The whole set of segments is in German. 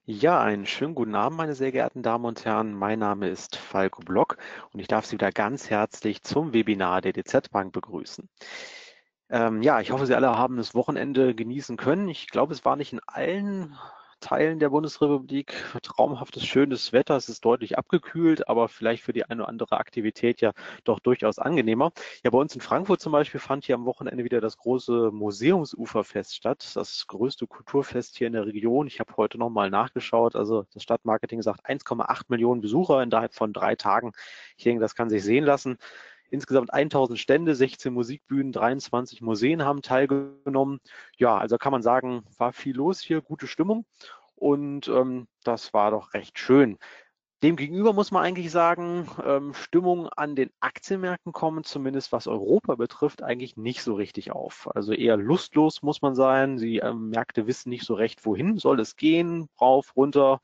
Ja, einen schönen guten Abend, meine sehr geehrten Damen und Herren. Mein Name ist Falco Block und ich darf Sie wieder ganz herzlich zum Webinar der DZ Bank begrüßen. Ja, ich hoffe, Sie alle haben das Wochenende genießen können. Ich glaube, es war nicht in allen Teilen der Bundesrepublik traumhaftes, schönes Wetter. Es ist deutlich abgekühlt, aber vielleicht für die eine oder andere Aktivität ja doch durchaus angenehmer. Ja, bei uns in Frankfurt zum Beispiel fand hier am Wochenende wieder das große Museumsuferfest statt, das größte Kulturfest hier in der Region. Ich habe heute nochmal nachgeschaut, also das Stadtmarketing sagt 1,8 Millionen Besucher innerhalb von 3 Tagen. Ich denke, das kann sich sehen lassen. Insgesamt 1000 Stände, 16 Musikbühnen, 23 Museen haben teilgenommen. Ja, also kann man sagen, war viel los hier, gute Stimmung und das war doch recht schön. Demgegenüber muss man eigentlich sagen, Stimmung an den Aktienmärkten kommen, zumindest was Europa betrifft, eigentlich nicht so richtig auf. Also eher lustlos muss man sein. Die Märkte wissen nicht so recht, wohin soll es gehen, rauf, runter.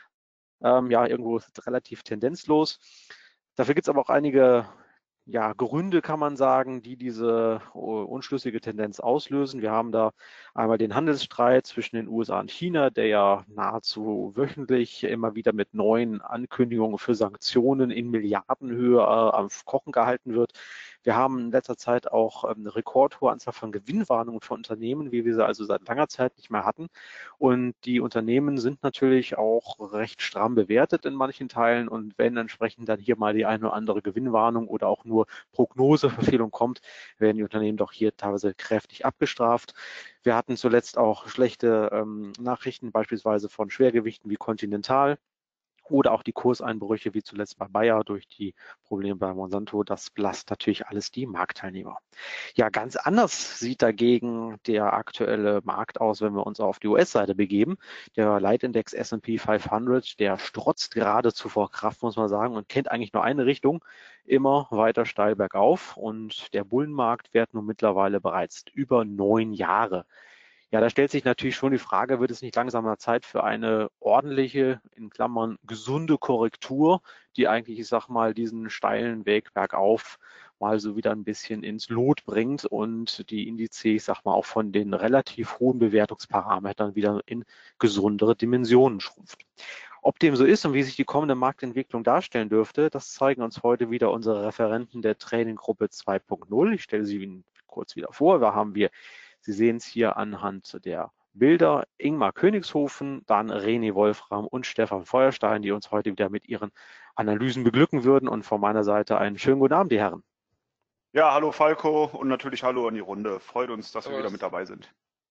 Ja, irgendwo ist es relativ tendenzlos. Dafür gibt es aber auch einige ja, Gründe, kann man sagen, die diese unschlüssige Tendenz auslösen. Wir haben da einmal den Handelsstreit zwischen den USA und China, der ja nahezu wöchentlich immer wieder mit neuen Ankündigungen für Sanktionen in Milliardenhöhe am Kochen gehalten wird. Wir haben in letzter Zeit auch eine rekordhohe Anzahl von Gewinnwarnungen von Unternehmen, wie wir sie also seit langer Zeit nicht mehr hatten. Und die Unternehmen sind natürlich auch recht stramm bewertet in manchen Teilen. Und wenn entsprechend dann hier mal die eine oder andere Gewinnwarnung oder auch nur Prognoseverfehlung kommt, werden die Unternehmen doch hier teilweise kräftig abgestraft. Wir hatten zuletzt auch schlechte Nachrichten, beispielsweise von Schwergewichten wie Continental. Oder auch die Kurseinbrüche, wie zuletzt bei Bayer durch die Probleme bei Monsanto. Das belastet natürlich alles die Marktteilnehmer. Ja, ganz anders sieht dagegen der aktuelle Markt aus, wenn wir uns auf die US-Seite begeben. Der Leitindex S&P 500, der strotzt geradezu vor Kraft, muss man sagen, und kennt eigentlich nur eine Richtung, immer weiter steil bergauf. Und der Bullenmarkt währt nun mittlerweile bereits über 9 Jahre. Ja, da stellt sich natürlich schon die Frage, wird es nicht langsam mal Zeit für eine ordentliche, in Klammern gesunde Korrektur, die eigentlich, ich sag mal, diesen steilen Weg bergauf mal so wieder ein bisschen ins Lot bringt und die Indizes, ich sag mal, auch von den relativ hohen Bewertungsparametern wieder in gesundere Dimensionen schrumpft. Ob dem so ist und wie sich die kommende Marktentwicklung darstellen dürfte, das zeigen uns heute wieder unsere Referenten der Traininggruppe 2.0. Ich stelle sie Ihnen kurz wieder vor. Da haben wir, Sie sehen es hier anhand der Bilder, Ingmar Königshofen, dann René Wolfram und Stefan Feuerstein, die uns heute wieder mit ihren Analysen beglücken würden. Und von meiner Seite einen schönen guten Abend, die Herren. Ja, hallo Falco und natürlich hallo an die Runde. Freut uns, dass wir wieder mit Servus. dabei sind.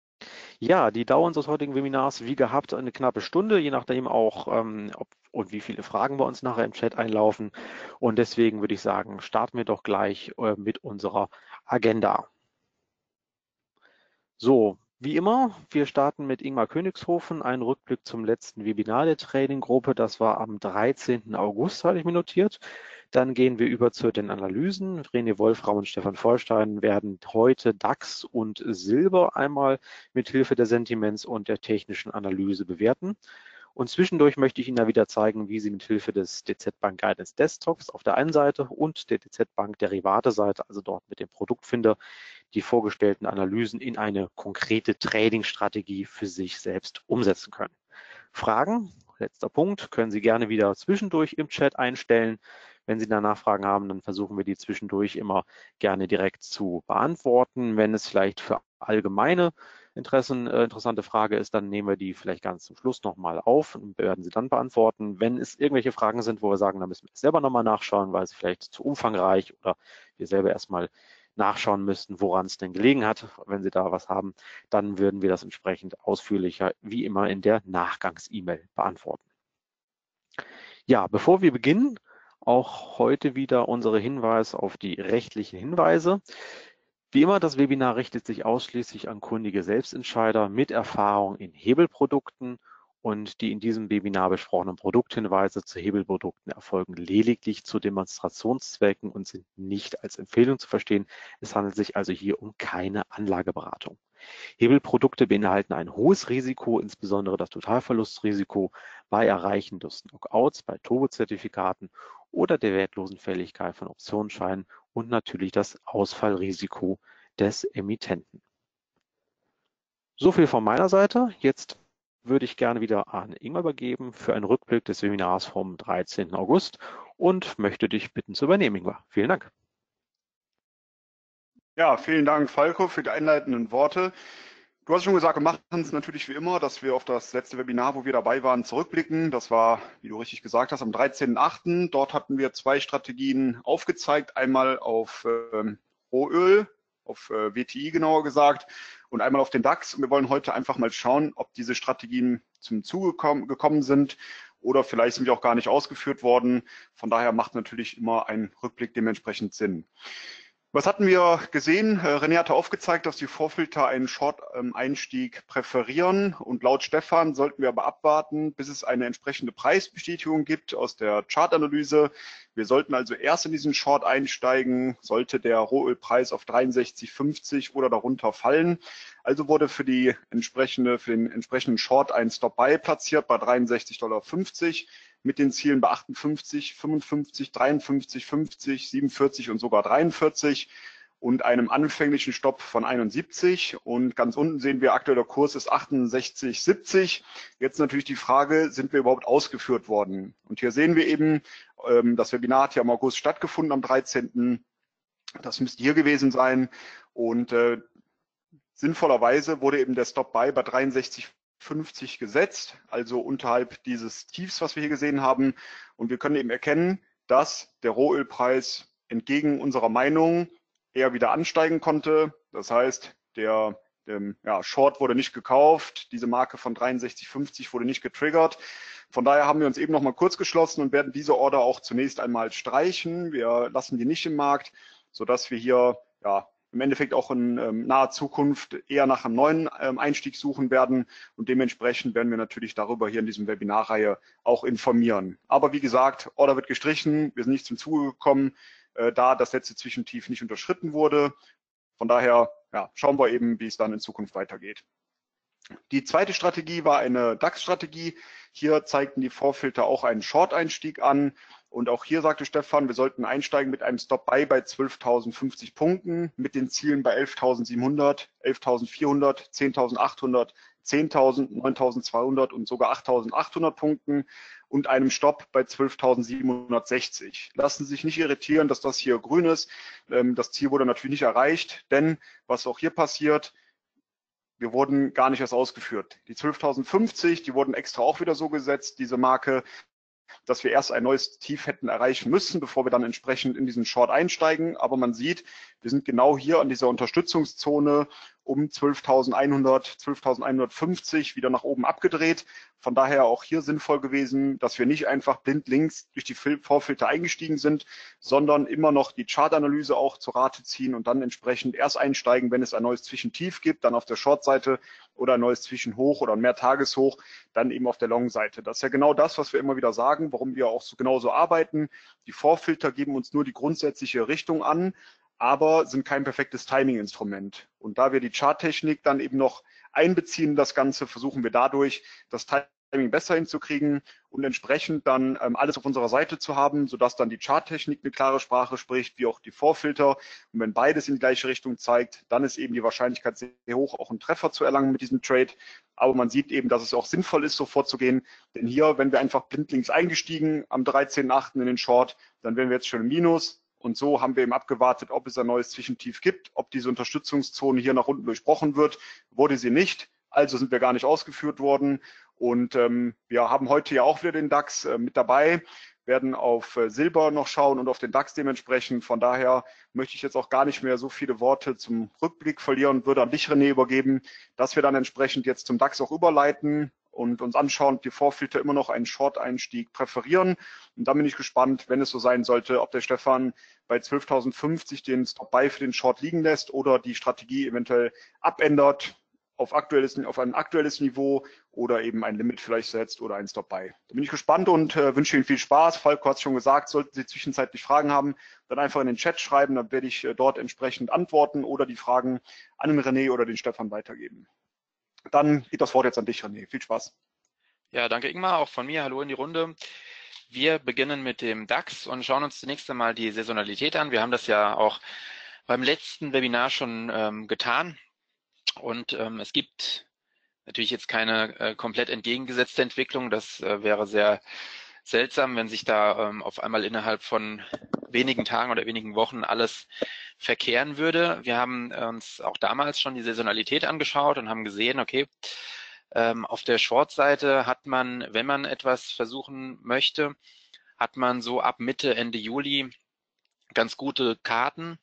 Ja, die Dauer unseres heutigen Webinars, wie gehabt, eine knappe Stunde, je nachdem auch, ob und wie viele Fragen bei uns nachher im Chat einlaufen. Und deswegen würde ich sagen, starten wir doch gleich mit unserer Agenda. So, wie immer, wir starten mit Ingmar Königshofen, einen Rückblick zum letzten Webinar der Trading-Gruppe. Das war am 13. August, hatte ich mir notiert. Dann gehen wir über zu den Analysen. René Wolfram und Stefan Vollstein werden heute DAX und Silber einmal mit Hilfe der Sentiments und der technischen Analyse bewerten. Und zwischendurch möchte ich Ihnen da wieder zeigen, wie Sie mit Hilfe des DZ Bank Guidance Desktops auf der einen Seite und der DZ Bank Derivate-Seite, also dort mit dem Produktfinder, die vorgestellten Analysen in eine konkrete Trading-Strategie für sich selbst umsetzen können. Fragen, letzter Punkt, können Sie gerne wieder zwischendurch im Chat einstellen. Wenn Sie danach Fragen haben, dann versuchen wir die zwischendurch immer gerne direkt zu beantworten. Wenn es vielleicht für allgemeine interessante Frage ist, dann nehmen wir die vielleicht ganz zum Schluss nochmal auf und werden sie dann beantworten. Wenn es irgendwelche Fragen sind, wo wir sagen, da müssen wir selber nochmal nachschauen, weil es vielleicht zu umfangreich oder wir selber erstmal nachschauen müssten, woran es denn gelegen hat. Wenn Sie da was haben, dann würden wir das entsprechend ausführlicher wie immer in der Nachgangs-E-Mail beantworten. Ja, bevor wir beginnen, auch heute wieder unsere Hinweise auf die rechtlichen Hinweise. Wie immer, das Webinar richtet sich ausschließlich an kundige Selbstentscheider mit Erfahrung in Hebelprodukten und die in diesem Webinar besprochenen Produkthinweise zu Hebelprodukten erfolgen lediglich zu Demonstrationszwecken und sind nicht als Empfehlung zu verstehen. Es handelt sich also hier um keine Anlageberatung. Hebelprodukte beinhalten ein hohes Risiko, insbesondere das Totalverlustrisiko bei Erreichen des Knockouts, bei Turbozertifikaten oder der wertlosen Fälligkeit von Optionsscheinen und natürlich das Ausfallrisiko des Emittenten. So viel von meiner Seite. Jetzt würde ich gerne wieder an Ingmar übergeben für einen Rückblick des Webinars vom 13. August und möchte dich bitten zu übernehmen, Ingmar. Vielen Dank. Ja, vielen Dank, Falco, für die einleitenden Worte. Du hast schon gesagt, wir machen es natürlich wie immer, dass wir auf das letzte Webinar, wo wir dabei waren, zurückblicken. Das war, wie du richtig gesagt hast, am 13.08. Dort hatten wir 2 Strategien aufgezeigt. Einmal auf Rohöl, auf WTI genauer gesagt, und einmal auf den DAX. Und wir wollen heute einfach mal schauen, ob diese Strategien zum Zuge gekommen sind oder vielleicht sind die auch gar nicht ausgeführt worden. Von daher macht natürlich immer ein Rückblick dementsprechend Sinn. Was hatten wir gesehen? René hatte aufgezeigt, dass die Vorfilter einen Short-Einstieg präferieren und laut Stefan sollten wir aber abwarten, bis es eine entsprechende Preisbestätigung gibt aus der Chartanalyse. Wir sollten also erst in diesen Short einsteigen, sollte der Rohölpreis auf 63,50 oder darunter fallen. Also wurde für den entsprechenden Short ein Stop-Buy platziert bei 63,50 $ mit den Zielen bei 58, 55, 53, 50, 47 und sogar 43 und einem anfänglichen Stopp von 71. Und ganz unten sehen wir, aktueller Kurs ist 68,70. Jetzt natürlich die Frage, sind wir überhaupt ausgeführt worden? Und hier sehen wir eben, das Webinar hat ja im August stattgefunden, am 13. Das müsste hier gewesen sein. Und sinnvollerweise wurde eben der Stop-Buy bei 63,50 gesetzt, also unterhalb dieses Tiefs, was wir hier gesehen haben. Und wir können eben erkennen, dass der Rohölpreis entgegen unserer Meinung eher wieder ansteigen konnte. Das heißt, der Short wurde nicht gekauft, diese Marke von 63,50 wurde nicht getriggert. Von daher haben wir uns eben noch mal kurz geschlossen und werden diese Order auch zunächst einmal streichen. Wir lassen die nicht im Markt, sodass wir hier im Endeffekt auch in naher Zukunft eher nach einem neuen Einstieg suchen werden und dementsprechend werden wir natürlich darüber hier in diesem Webinarreihe auch informieren. Aber wie gesagt, Order wird gestrichen, wir sind nicht zum Zuge gekommen, da das letzte Zwischentief nicht unterschritten wurde. Von daher schauen wir eben, wie es dann in Zukunft weitergeht. Die zweite Strategie war eine DAX-Strategie. Hier zeigten die Vorfilter auch einen Short-Einstieg an. Und auch hier sagte Stefan, wir sollten einsteigen mit einem Stop-Buy bei 12.050 Punkten, mit den Zielen bei 11.700, 11.400, 10.800, 10.000, 9.200 und sogar 8.800 Punkten und einem Stopp bei 12.760. Lassen Sie sich nicht irritieren, dass das hier grün ist. Das Ziel wurde natürlich nicht erreicht, denn was auch hier passiert, wir wurden gar nicht erst ausgeführt. Die 12.050, die wurden extra auch wieder so gesetzt, diese Marke, dass wir erst ein neues Tief hätten erreichen müssen, bevor wir dann entsprechend in diesen Short einsteigen. Aber man sieht, wir sind genau hier an dieser Unterstützungszone um 12.100, 12.150 wieder nach oben abgedreht. Von daher auch hier sinnvoll gewesen, dass wir nicht einfach blind links durch die Vorfilter eingestiegen sind, sondern immer noch die Chartanalyse auch zur Rate ziehen und dann entsprechend erst einsteigen, wenn es ein neues Zwischentief gibt, dann auf der Short-Seite oder ein neues Zwischenhoch oder ein Mehrtageshoch, dann eben auf der Long-Seite. Das ist ja genau das, was wir immer wieder sagen, warum wir auch so genauso arbeiten. Die Vorfilter geben uns nur die grundsätzliche Richtung an, aber sind kein perfektes Timing-Instrument. Und da wir die Charttechnik dann eben noch einbeziehen in das Ganze, versuchen wir dadurch, das Timing besser hinzukriegen und entsprechend dann alles auf unserer Seite zu haben, sodass dann die Charttechnik eine klare Sprache spricht, wie auch die Vorfilter. Und wenn beides in die gleiche Richtung zeigt, dann ist eben die Wahrscheinlichkeit sehr hoch, auch einen Treffer zu erlangen mit diesem Trade. Aber man sieht eben, dass es auch sinnvoll ist, so vorzugehen. Denn hier, wenn wir einfach blindlings eingestiegen am 13.8. in den Short, dann wären wir jetzt schon im Minus. Und so haben wir eben abgewartet, ob es ein neues Zwischentief gibt, ob diese Unterstützungszone hier nach unten durchbrochen wird. Wurde sie nicht, also sind wir gar nicht ausgeführt worden. Und wir haben heute ja auch wieder den DAX mit dabei, werden auf Silber noch schauen und auf den DAX dementsprechend. Von daher möchte ich jetzt auch gar nicht mehr so viele Worte zum Rückblick verlieren und würde an dich, René, übergeben, dass wir dann entsprechend jetzt zum DAX auch überleiten und uns anschauen, ob die Vorfilter immer noch einen Short-Einstieg präferieren. Und dann bin ich gespannt, wenn es so sein sollte, ob der Stefan bei 12.050 den Stop-Buy für den Short liegen lässt oder die Strategie eventuell abändert auf ein aktuelles Niveau oder eben ein Limit vielleicht setzt oder ein Stop-Buy. Da bin ich gespannt und wünsche Ihnen viel Spaß. Falco hat es schon gesagt, sollten Sie zwischenzeitlich Fragen haben, dann einfach in den Chat schreiben, dann werde ich dort entsprechend antworten oder die Fragen an den René oder den Stefan weitergeben. Dann geht das Wort jetzt an dich, René. Viel Spaß. Ja, danke Ingmar, auch von mir. Hallo in die Runde. Wir beginnen mit dem DAX und schauen uns zunächst einmal die Saisonalität an. Wir haben das ja auch beim letzten Webinar schon getan. Und es gibt Natürlich jetzt keine komplett entgegengesetzte Entwicklung. Das wäre sehr seltsam, wenn sich da auf einmal innerhalb von wenigen Tagen oder wenigen Wochen alles verkehren würde. Wir haben uns auch damals schon die Saisonalität angeschaut und haben gesehen, okay, auf der Short-Seite hat man, wenn man etwas versuchen möchte, hat man so ab Mitte, Ende Juli ganz gute Karten.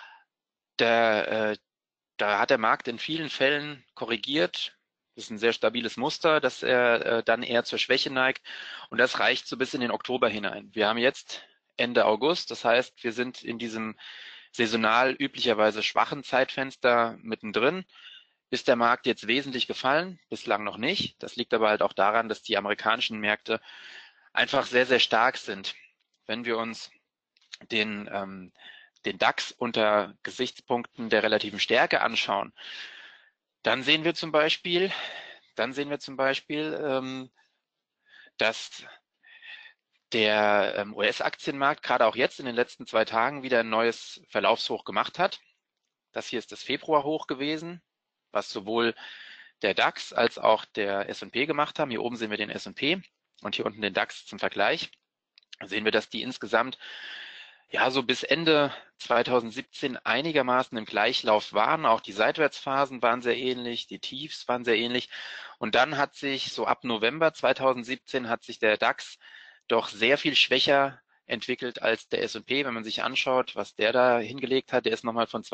Da hat der Markt in vielen Fällen korrigiert. Das ist ein sehr stabiles Muster, dass er dann eher zur Schwäche neigt. Und das reicht so bis in den Oktober hinein. Wir haben jetzt Ende August. Das heißt, wir sind in diesem saisonal üblicherweise schwachen Zeitfenster mittendrin. Ist der Markt jetzt wesentlich gefallen? Bislang noch nicht. Das liegt aber halt auch daran, dass die amerikanischen Märkte einfach sehr, sehr stark sind. Wenn wir uns den DAX unter Gesichtspunkten der relativen Stärke anschauen, dann sehen wir zum Beispiel, dass der US-Aktienmarkt gerade auch jetzt in den letzten 2 Tagen wieder ein neues Verlaufshoch gemacht hat. Das hier ist das Februarhoch gewesen, was sowohl der DAX als auch der S&P gemacht haben. Hier oben sehen wir den S&P und hier unten den DAX zum Vergleich. Da sehen wir, dass die insgesamt ja so bis Ende 2017 einigermaßen im Gleichlauf waren. Auch die Seitwärtsphasen waren sehr ähnlich, die Tiefs waren sehr ähnlich. Und dann hat sich so ab November 2017 hat sich der DAX doch sehr viel schwächer entwickelt als der S&P. Wenn man sich anschaut, was der da hingelegt hat, der ist nochmal von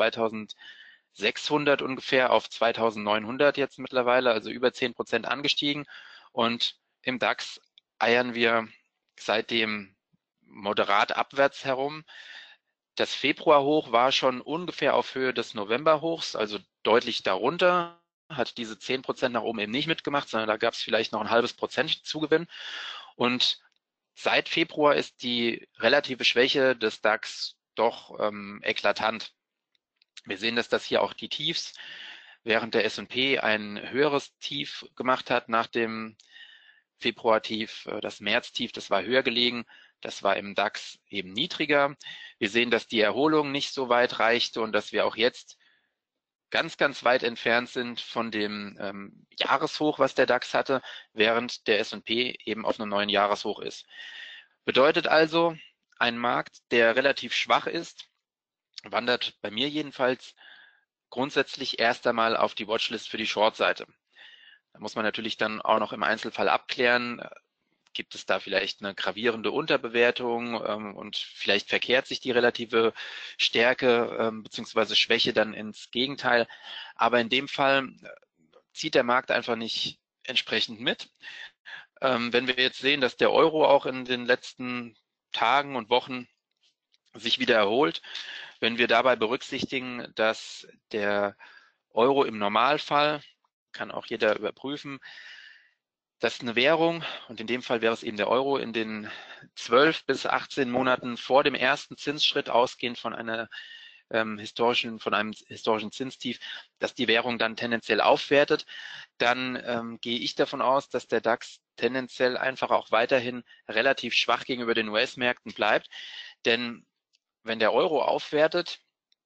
2600 ungefähr auf 2900 jetzt mittlerweile, also über 10% angestiegen. Und im DAX eiern wir seitdem moderat abwärts herum. Das Februarhoch war schon ungefähr auf Höhe des Novemberhochs, also deutlich darunter, hat diese 10% nach oben eben nicht mitgemacht, sondern da gab es vielleicht noch ein halbes Prozent Zugewinn. Und seit Februar ist die relative Schwäche des DAX doch eklatant. Wir sehen, dass das hier auch die Tiefs, während der S&P ein höheres Tief gemacht hat nach dem Februar-Tief, das März-Tief, das war höher gelegen, das war im DAX eben niedriger. Wir sehen, dass die Erholung nicht so weit reichte und dass wir auch jetzt ganz, ganz weit entfernt sind von dem Jahreshoch, was der DAX hatte, während der S&P eben auf einem neuen Jahreshoch ist. Bedeutet also, ein Markt, der relativ schwach ist, wandert bei mir jedenfalls grundsätzlich erst einmal auf die Watchlist für die Short-Seite. Da muss man natürlich dann auch noch im Einzelfall abklären, gibt es da vielleicht eine gravierende Unterbewertung und vielleicht verkehrt sich die relative Stärke bzw. Schwäche dann ins Gegenteil. Aber in dem Fall zieht der Markt einfach nicht entsprechend mit. Wenn wir jetzt sehen, dass der Euro auch in den letzten Tagen und Wochen sich wieder erholt, wenn wir dabei berücksichtigen, dass der Euro im Normalfall, kann auch jeder überprüfen, dass eine Währung, und in dem Fall wäre es eben der Euro, in den 12 bis 18 Monaten vor dem ersten Zinsschritt, ausgehend von einem historischen Zinstief, dass die Währung dann tendenziell aufwertet, dann gehe ich davon aus, dass der DAX tendenziell einfach auch weiterhin relativ schwach gegenüber den US-Märkten bleibt. Denn wenn der Euro aufwertet,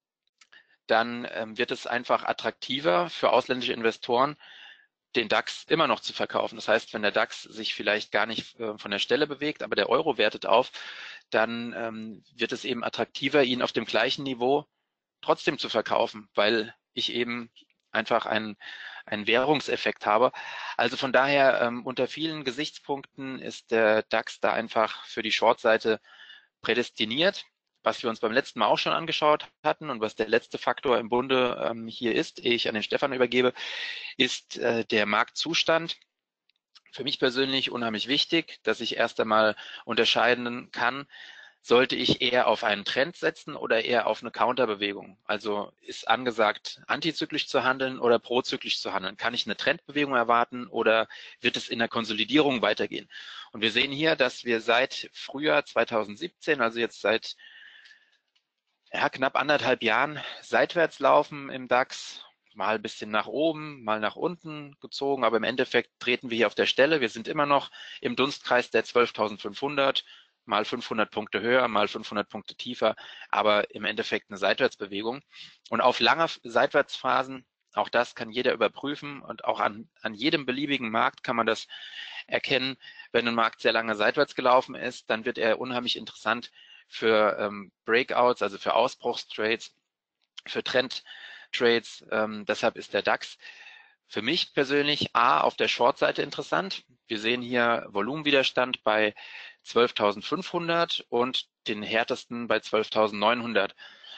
dann wird es einfach attraktiver für ausländische Investoren, den DAX immer noch zu verkaufen. Das heißt, wenn der DAX sich vielleicht gar nicht von der Stelle bewegt, aber der Euro wertet auf, dann wird es eben attraktiver, ihn auf dem gleichen Niveau trotzdem zu verkaufen, weil ich eben einfach einen Währungseffekt habe. Also von daher unter vielen Gesichtspunkten ist der DAX da einfach für die Short-Seite prädestiniert. Was wir uns beim letzten Mal auch schon angeschaut hatten und was der letzte Faktor im Bunde hier ist, ehe ich an den Stefan übergebe, ist der Marktzustand. Für mich persönlich unheimlich wichtig, dass ich erst einmal unterscheiden kann, sollte ich eher auf einen Trend setzen oder eher auf eine Counterbewegung? Also ist angesagt, antizyklisch zu handeln oder prozyklisch zu handeln? Kann ich eine Trendbewegung erwarten oder wird es in der Konsolidierung weitergehen? Und wir sehen hier, dass wir seit Frühjahr 2017, also jetzt seit knapp 1,5 Jahren seitwärts laufen im DAX, mal ein bisschen nach oben, mal nach unten gezogen, aber im Endeffekt treten wir hier auf der Stelle. Wir sind immer noch im Dunstkreis der 12.500, mal 500 Punkte höher, mal 500 Punkte tiefer, aber im Endeffekt eine Seitwärtsbewegung. Und auf lange Seitwärtsphasen Auch das kann jeder überprüfen und auch an jedem beliebigen Markt kann man das erkennen. Wenn ein Markt sehr lange seitwärts gelaufen ist, dann wird er unheimlich interessant für Breakouts, also für Ausbruchstrades, für Trendtrades. Deshalb ist der DAX für mich persönlich auf der Short-Seite interessant. Wir sehen hier Volumenwiderstand bei 12.500 und den härtesten bei 12.900.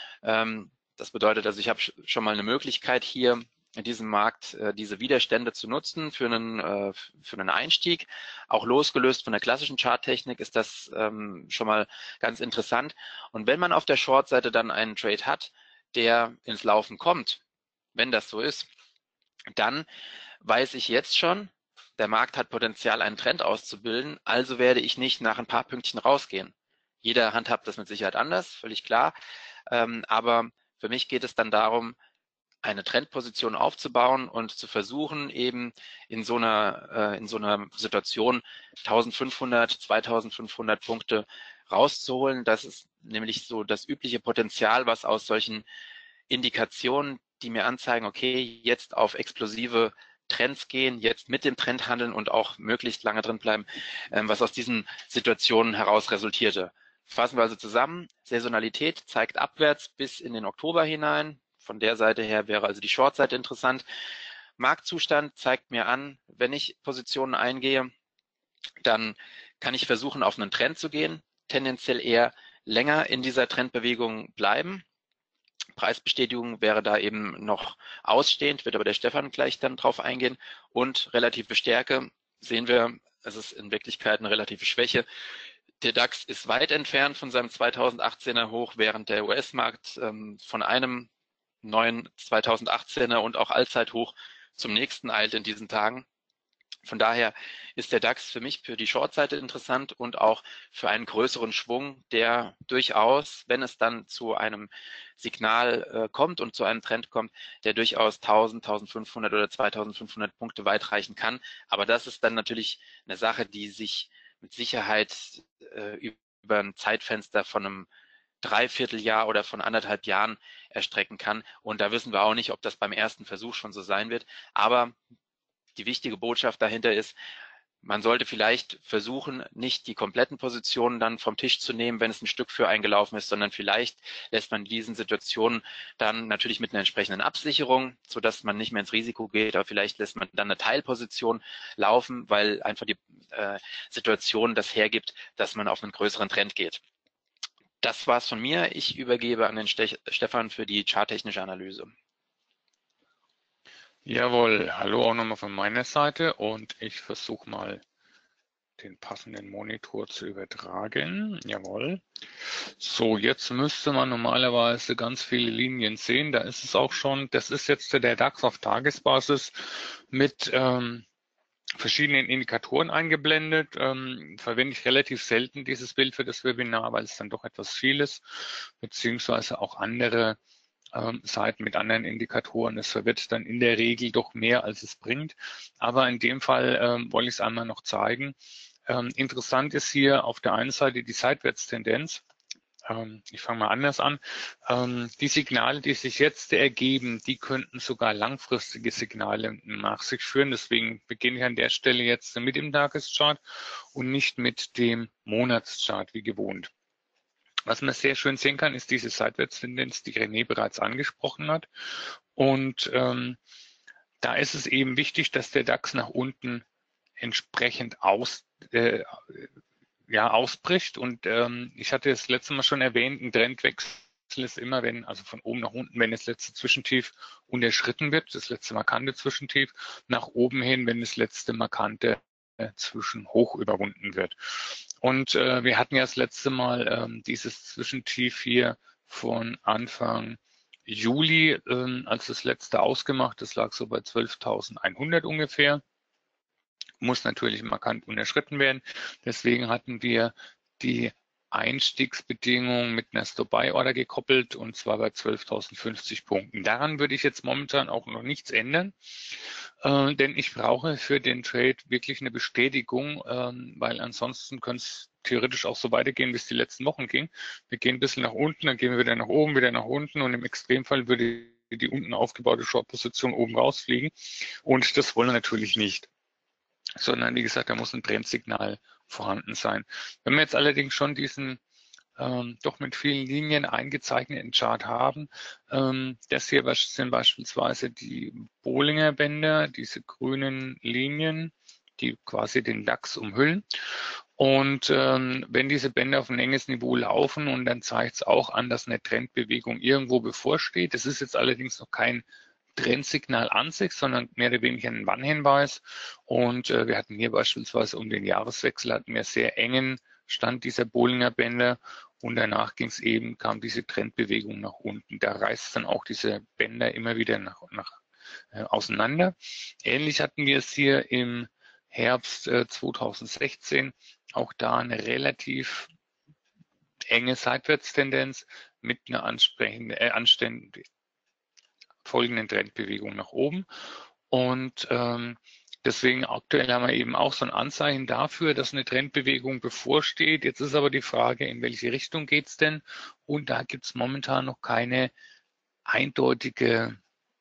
Das bedeutet also, ich habe schon mal eine Möglichkeit hier in diesem Markt diese Widerstände zu nutzen für einen Einstieg. Auch losgelöst von der klassischen Charttechnik ist das schon mal ganz interessant. Und wenn man auf der Short-Seite dann einen Trade hat, der ins Laufen kommt, wenn das so ist, dann weiß ich jetzt schon, der Markt hat Potenzial, einen Trend auszubilden, also werde ich nicht nach ein paar Pünktchen rausgehen. Jeder handhabt das mit Sicherheit anders, völlig klar. Aber für mich geht es dann darum, eine Trendposition aufzubauen und zu versuchen, eben in so einer Situation 1500, 2500 Punkte rauszuholen. Das ist nämlich so das übliche Potenzial, was aus solchen Indikationen, die mir anzeigen, okay, jetzt auf explosive Trends gehen, jetzt mit dem Trend handeln und auch möglichst lange drin bleiben, was aus diesen Situationen heraus resultierte. Fassen wir also zusammen, Saisonalität zeigt abwärts bis in den Oktober hinein. Von der Seite her wäre also die Short-Seite interessant. Marktzustand zeigt mir an, wenn ich Positionen eingehe, dann kann ich versuchen, auf einen Trend zu gehen, tendenziell eher länger in dieser Trendbewegung bleiben. Preisbestätigung wäre da eben noch ausstehend, wird aber der Stefan gleich dann drauf eingehen. Und relative Stärke sehen wir, es ist in Wirklichkeit eine relative Schwäche. Der DAX ist weit entfernt von seinem 2018er Hoch, während der US-Markt von einem neuen 2018er und auch Allzeithoch zum nächsten eilt in diesen Tagen. Von daher ist der DAX für mich für die Short-Seite interessant und auch für einen größeren Schwung, der durchaus, wenn es dann zu einem Signal kommt und zu einem Trend kommt, der durchaus 1000, 1500 oder 2500 Punkte weit reichen kann. Aber das ist dann natürlich eine Sache, die sich mit Sicherheit über ein Zeitfenster von einem Dreivierteljahr oder von 1,5 Jahren erstrecken kann. Und da wissen wir auch nicht, ob das beim ersten Versuch schon so sein wird. Aber die wichtige Botschaft dahinter ist, man sollte vielleicht versuchen, nicht die kompletten Positionen dann vom Tisch zu nehmen, wenn es ein Stück für eingelaufen ist, sondern vielleicht lässt man diesen Situationen dann natürlich mit einer entsprechenden Absicherung, sodass man nicht mehr ins Risiko geht, aber vielleicht lässt man dann eine Teilposition laufen, weil einfach die Situation das hergibt, dass man auf einen größeren Trend geht. Das war's von mir. Ich übergebe an den Stefan für die charttechnische Analyse. Jawohl, hallo auch nochmal von meiner Seite und ich versuche mal den passenden Monitor zu übertragen. Jawohl. So, jetzt müsste man normalerweise ganz viele Linien sehen. Da ist es auch schon, das ist jetzt der DAX auf Tagesbasis mit verschiedenen Indikatoren eingeblendet. Verwende ich relativ selten dieses Bild für das Webinar, weil es dann doch etwas viel ist, beziehungsweise auch andere Seiten mit anderen Indikatoren. Es verwirrt dann in der Regel doch mehr, als es bringt. Aber in dem Fall wollte ich es einmal noch zeigen. Interessant ist hier auf der einen Seite die Seitwärtstendenz. Ich fange mal anders an. Die Signale, die sich jetzt ergeben, die könnten sogar langfristige Signale nach sich führen. Deswegen beginne ich an der Stelle jetzt mit dem Tageschart und nicht mit dem Monatschart wie gewohnt. Was man sehr schön sehen kann, ist diese Seitwärtstendenz, die René bereits angesprochen hat. Und da ist es eben wichtig, dass der DAX nach unten entsprechend ausbricht. Und ich hatte das letzte Mal schon erwähnt, ein Trendwechsel ist immer, wenn, also von oben nach unten, wenn das letzte Zwischentief unterschritten wird, das letzte markante Zwischentief, nach oben hin, wenn das letzte markante Zwischenhoch überwunden wird. Und wir hatten ja das letzte Mal dieses Zwischentief hier von Anfang Juli als das letzte ausgemacht. Das lag so bei 12.100 ungefähr. Muss natürlich markant unterschritten werden. Deswegen hatten wir die Einstiegsbedingungen mit einer Stop-Buy-Order gekoppelt und zwar bei 12.050 Punkten. Daran würde ich jetzt momentan auch noch nichts ändern, denn ich brauche für den Trade wirklich eine Bestätigung, weil ansonsten könnte es theoretisch auch so weitergehen, wie es die letzten Wochen ging. Wir gehen ein bisschen nach unten, dann gehen wir wieder nach oben, wieder nach unten und im Extremfall würde die unten aufgebaute Short-Position oben rausfliegen. Und das wollen wir natürlich nicht, sondern wie gesagt, da muss ein Trendsignal vorhanden sein. Wenn wir jetzt allerdings schon diesen doch mit vielen Linien eingezeichneten Chart haben, das hier sind beispielsweise die Bollinger Bänder, diese grünen Linien, die quasi den DAX umhüllen. Und wenn diese Bänder auf ein enges Niveau laufen, und dann zeigt es auch an, dass eine Trendbewegung irgendwo bevorsteht. Das ist jetzt allerdings noch kein Trendsignal an sich, sondern mehr oder weniger ein Warnhinweis. Und wir hatten hier beispielsweise um den Jahreswechsel hatten wir sehr engen Stand dieser Bollinger Bänder, und danach kam diese Trendbewegung nach unten. Da reißt dann auch diese Bänder immer wieder auseinander. Ähnlich hatten wir es hier im Herbst 2016, auch da eine relativ enge Seitwärtstendenz mit einer anständig folgenden Trendbewegung nach oben. Und deswegen aktuell haben wir eben auch so ein Anzeichen dafür, dass eine Trendbewegung bevorsteht. Jetzt ist aber die Frage, in welche Richtung geht es denn? Und da gibt es momentan noch keine eindeutige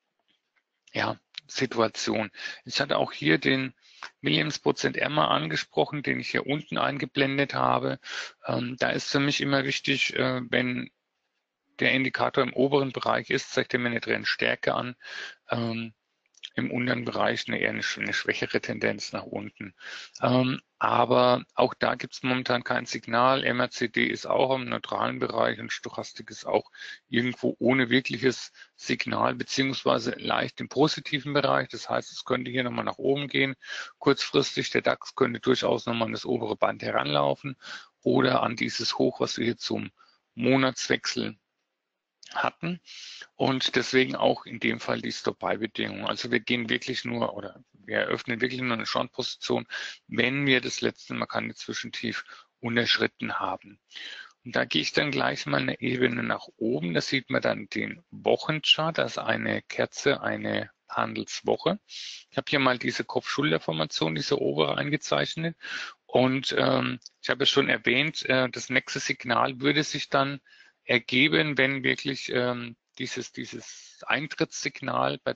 Situation. Ich hatte auch hier den Millions% mal angesprochen, den ich hier unten eingeblendet habe. Da ist für mich immer wichtig, wenn der Indikator im oberen Bereich ist, zeigt er mir eine Trendstärke an. Im unteren Bereich eher eine schwächere Tendenz nach unten. Aber auch da gibt es momentan kein Signal. MACD ist auch im neutralen Bereich und Stochastik ist auch irgendwo ohne wirkliches Signal, beziehungsweise leicht im positiven Bereich. Das heißt, es könnte hier nochmal nach oben gehen. Kurzfristig, der DAX könnte durchaus nochmal an das obere Band heranlaufen oder an dieses Hoch, was wir hier zum Monatswechsel hatten, und deswegen auch in dem Fall die Stop-Buy-Bedingung. Also wir gehen wirklich nur, oder wir eröffnen wirklich nur eine Short-Position, wenn wir das letzte markante Zwischentief unterschritten haben. Und da gehe ich dann gleich mal eine Ebene nach oben. Da sieht man dann den Wochenchart, das ist eine Kerze, eine Handelswoche. Ich habe hier mal diese Kopf-Schulter-Formation, diese obere eingezeichnet, und ich habe es schon erwähnt, das nächste Signal würde sich dann ergeben, wenn wirklich dieses Eintrittssignal bei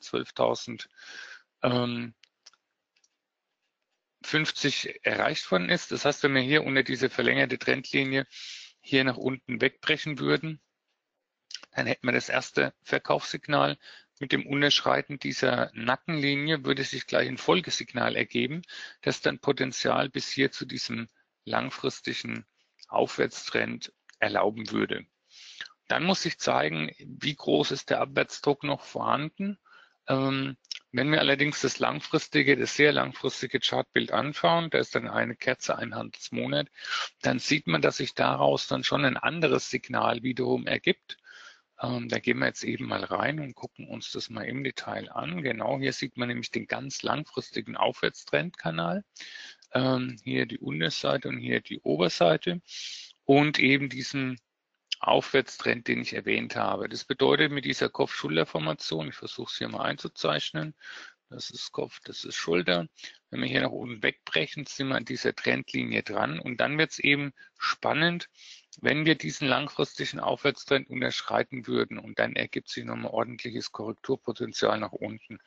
12.050 erreicht worden ist. Das heißt, wenn wir hier unter diese verlängerte Trendlinie hier nach unten wegbrechen würden, dann hätten wir das erste Verkaufssignal. Mit dem Unterschreiten dieser Nackenlinie würde sich gleich ein Folgesignal ergeben, das dann Potenzial bis hier zu diesem langfristigen Aufwärtstrend erlauben würde. Dann muss ich zeigen, wie groß ist der Abwärtsdruck noch vorhanden. Wenn wir allerdings das sehr langfristige Chartbild anschauen, da ist dann eine Kerze, ein Handelsmonat, dann sieht man, dass sich daraus dann schon ein anderes Signal wiederum ergibt. Da gehen wir jetzt eben mal rein und gucken uns das mal im Detail an. Genau, hier sieht man nämlich den ganz langfristigen Aufwärtstrendkanal. Hier die Unterseite und hier die Oberseite und eben diesen Aufwärtstrend, den ich erwähnt habe. Das bedeutet, mit dieser Kopf-Schulter-Formation, ich versuche es hier mal einzuzeichnen, das ist Kopf, das ist Schulter. Wenn wir hier nach unten wegbrechen, sind wir an dieser Trendlinie dran, und dann wird es eben spannend, wenn wir diesen langfristigen Aufwärtstrend unterschreiten würden, und dann ergibt sich nochmal ordentliches Korrekturpotenzial nach unten.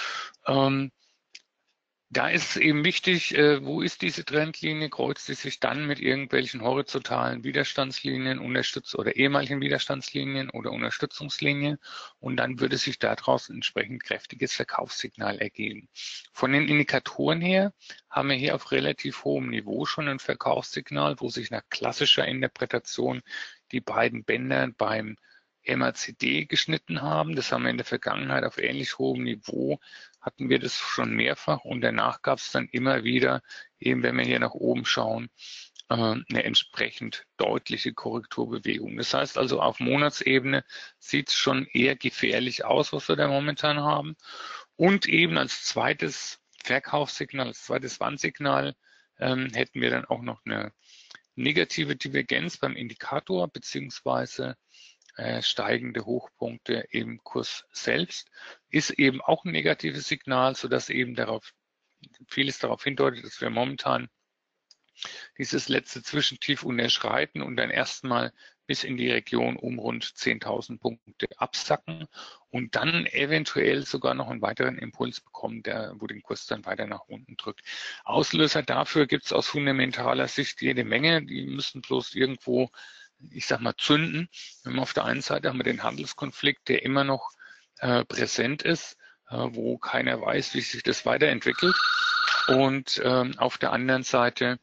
Da ist eben wichtig, wo ist diese Trendlinie, kreuzt sie sich dann mit irgendwelchen horizontalen Widerstandslinien oder ehemaligen Widerstandslinien oder Unterstützungslinien, und dann würde sich daraus ein entsprechend kräftiges Verkaufssignal ergeben. Von den Indikatoren her haben wir hier auf relativ hohem Niveau schon ein Verkaufssignal, wo sich nach klassischer Interpretation die beiden Bänder beim MACD geschnitten haben. Das haben wir in der Vergangenheit auf ähnlich hohem Niveau, hatten wir das schon mehrfach, und danach gab es dann immer wieder, eben wenn wir hier nach oben schauen, eine entsprechend deutliche Korrekturbewegung. Das heißt also, auf Monatsebene sieht es schon eher gefährlich aus, was wir da momentan haben. Und eben als zweites Verkaufssignal, als zweites Warnsignal hätten wir dann auch noch eine negative Divergenz beim Indikator beziehungsweise steigende Hochpunkte im Kurs selbst, ist eben auch ein negatives Signal, sodass eben vieles darauf hindeutet, dass wir momentan dieses letzte Zwischentief unterschreiten und dann erstmal bis in die Region um rund 10.000 Punkte absacken und dann eventuell sogar noch einen weiteren Impuls bekommen, wo den Kurs dann weiter nach unten drückt. Auslöser dafür gibt es aus fundamentaler Sicht jede Menge. Die müssen bloß irgendwo, ich sag mal, zünden. Auf der einen Seite haben wir den Handelskonflikt, der immer noch präsent ist, wo keiner weiß, wie sich das weiterentwickelt. Und auf der anderen Seite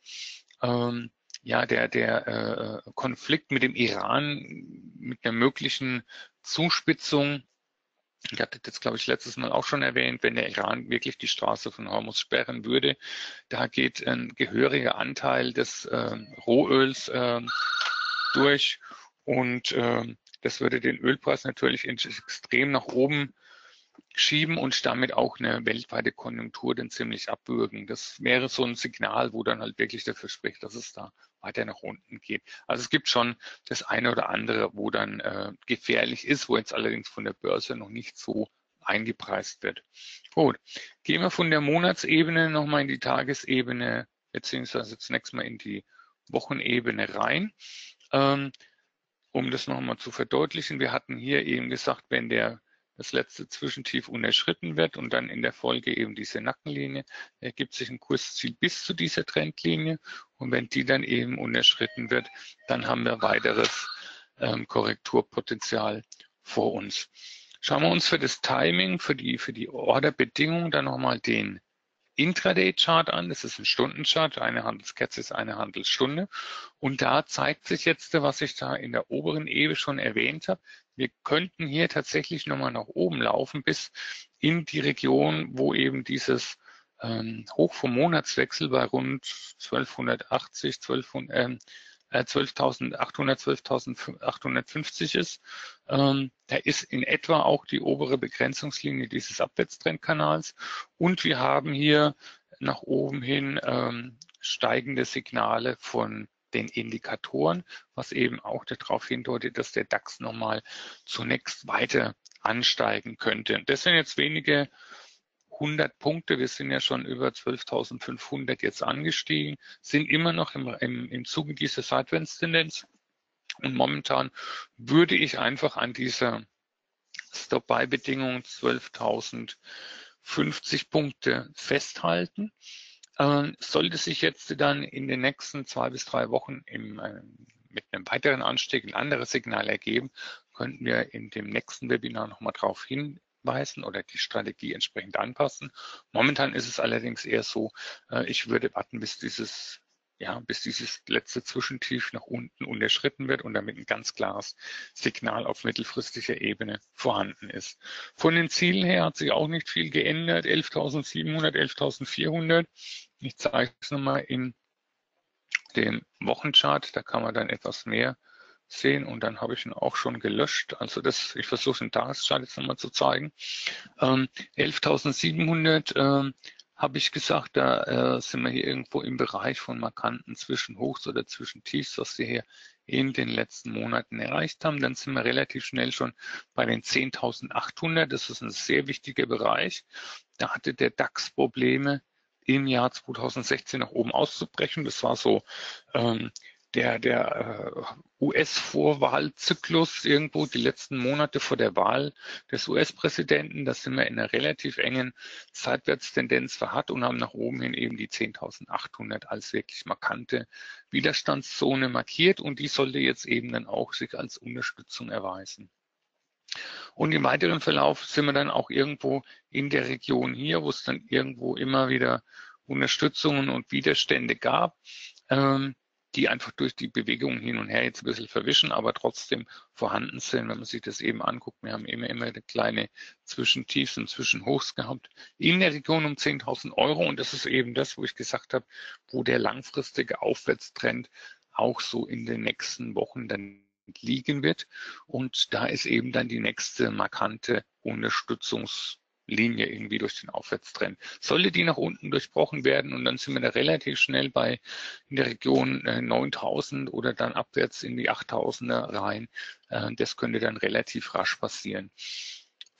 ja, der Konflikt mit dem Iran, mit einer möglichen Zuspitzung. Ich hatte das, glaube ich, letztes Mal auch schon erwähnt, wenn der Iran wirklich die Straße von Hormuz sperren würde, da geht ein gehöriger Anteil des Rohöls durch und das würde den Ölpreis natürlich extrem nach oben schieben und damit auch eine weltweite Konjunktur dann ziemlich abwürgen. Das wäre so ein Signal, wo dann halt wirklich dafür spricht, dass es da weiter nach unten geht. Also es gibt schon das eine oder andere, wo dann gefährlich ist, wo jetzt allerdings von der Börse noch nicht so eingepreist wird. Gut, gehen wir von der Monatsebene nochmal in die Tagesebene, beziehungsweise zunächst mal in die Wochenebene rein. Um das nochmal zu verdeutlichen, wir hatten hier eben gesagt, wenn das letzte Zwischentief unterschritten wird und dann in der Folge eben diese Nackenlinie, ergibt sich ein Kursziel bis zu dieser Trendlinie. Und wenn die dann eben unterschritten wird, dann haben wir weiteres Korrekturpotenzial vor uns. Schauen wir uns für das Timing, für die Orderbedingungen dann nochmal den Intraday-Chart an. Das ist ein Stundenchart, eine Handelskerze ist eine Handelsstunde. Und da zeigt sich jetzt, was ich da in der oberen Ebene schon erwähnt habe. Wir könnten hier tatsächlich nochmal nach oben laufen bis in die Region, wo eben dieses Hoch vom Monatswechsel bei rund 1280, 12.800, 12.850 ist. Da ist in etwa auch die obere Begrenzungslinie dieses Abwärtstrendkanals. Und wir haben hier nach oben hin steigende Signale von den Indikatoren, was eben auch darauf hindeutet, dass der DAX nochmal zunächst weiter ansteigen könnte. Das sind jetzt wenige 100 Punkte, wir sind ja schon über 12.500 jetzt angestiegen, sind immer noch im Zuge dieser Seitwärtstendenz. Und momentan würde ich einfach an dieser Stop-Buy-Bedingung 12.050 Punkte festhalten. Sollte sich jetzt dann in den nächsten 2 bis 3 Wochen mit einem weiteren Anstieg ein anderes Signal ergeben, könnten wir in dem nächsten Webinar nochmal darauf hinweisen oder die Strategie entsprechend anpassen. Momentan ist es allerdings eher so, ich würde warten, bis dieses letzte Zwischentief nach unten unterschritten wird und damit ein ganz klares Signal auf mittelfristiger Ebene vorhanden ist. Von den Zielen her hat sich auch nicht viel geändert. 11.700, 11.400. Ich zeige es nochmal in dem Wochenchart. Da kann man dann etwas mehr sehen und dann habe ich ihn auch schon gelöscht. Also ich versuche den Tageschart jetzt nochmal zu zeigen. 11.700 habe ich gesagt, da sind wir hier irgendwo im Bereich von markanten Zwischenhochs oder Zwischentiefs, was wir hier in den letzten Monaten erreicht haben. Dann sind wir relativ schnell schon bei den 10.800. Das ist ein sehr wichtiger Bereich. Da hatte der DAX Probleme im Jahr 2016 nach oben auszubrechen. Das war so der US-Vorwahlzyklus irgendwo die letzten Monate vor der Wahl des US-Präsidenten. Da sind wir in einer relativ engen Seitwärtstendenz verharrt und haben nach oben hin eben die 10.800 als wirklich markante Widerstandszone markiert und die sollte jetzt eben dann auch sich als Unterstützung erweisen. Und im weiteren Verlauf sind wir dann auch irgendwo in der Region hier, wo es dann irgendwo immer wieder Unterstützungen und Widerstände gab, die einfach durch die Bewegungen hin und her jetzt ein bisschen verwischen, aber trotzdem vorhanden sind, wenn man sich das eben anguckt. Wir haben immer kleine Zwischentiefs und Zwischenhochs gehabt in der Region um 10.000 Euro und das ist eben das, wo ich gesagt habe, wo der langfristige Aufwärtstrend auch so in den nächsten Wochen dann liegen wird und da ist eben dann die nächste markante Unterstützungslinie irgendwie durch den Aufwärtstrend. Sollte die nach unten durchbrochen werden und dann sind wir da relativ schnell in der Region 9.000 oder dann abwärts in die 8.000er rein. Das könnte dann relativ rasch passieren.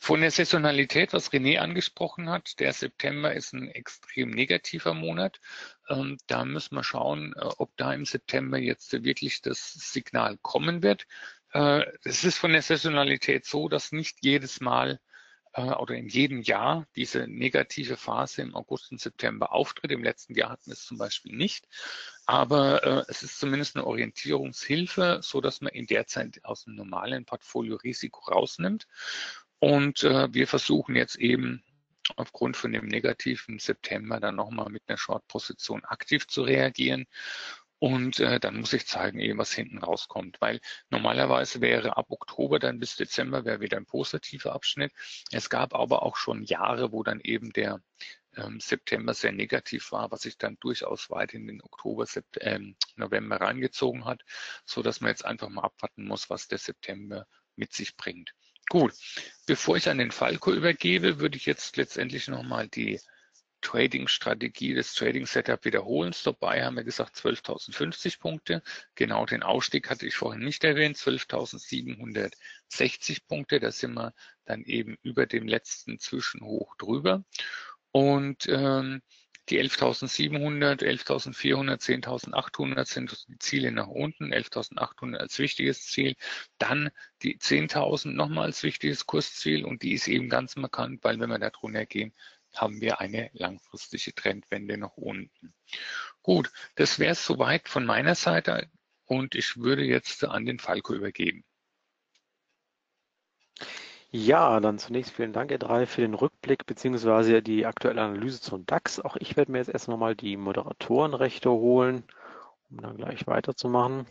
Von der Saisonalität, was René angesprochen hat, der September ist ein extrem negativer Monat. Da müssen wir schauen, ob da im September jetzt wirklich das Signal kommen wird. Es ist von der Saisonalität so, dass nicht jedes Mal oder in jedem Jahr diese negative Phase im August und September auftritt. Im letzten Jahr hatten wir es zum Beispiel nicht. Aber es ist zumindest eine Orientierungshilfe, so dass man in der Zeit aus dem normalen Portfolio Risiko rausnimmt. Und wir versuchen jetzt eben aufgrund von dem negativen September dann nochmal mit einer Short-Position aktiv zu reagieren. Und dann muss ich zeigen, eben was hinten rauskommt, weil normalerweise wäre ab Oktober dann bis Dezember wäre wieder ein positiver Abschnitt. Es gab aber auch schon Jahre, wo dann eben der September sehr negativ war, was sich dann durchaus weit in den Oktober, November reingezogen hat, so dass man jetzt einfach mal abwarten muss, was der September mit sich bringt. Gut, bevor ich an den Falco übergebe, würde ich jetzt letztendlich nochmal die Trading-Strategie, das Trading-Setup wiederholen. Dabei haben wir gesagt 12.050 Punkte. Genau den Ausstieg hatte ich vorhin nicht erwähnt, 12.760 Punkte. Da sind wir dann eben über dem letzten Zwischenhoch drüber. Und die 11.700, 11.400, 10.800 sind die Ziele nach unten, 11.800 als wichtiges Ziel, dann die 10.000 nochmal als wichtiges Kursziel und die ist eben ganz markant, weil wenn wir da drunter gehen, haben wir eine langfristige Trendwende nach unten. Gut, das wäre es soweit von meiner Seite und ich würde jetzt an den Falco übergeben. Ja, dann zunächst vielen Dank, ihr drei, für den Rückblick bzw. die aktuelle Analyse zum DAX. Auch ich werde mir jetzt erst nochmal die Moderatorenrechte holen, um dann gleich weiterzumachen,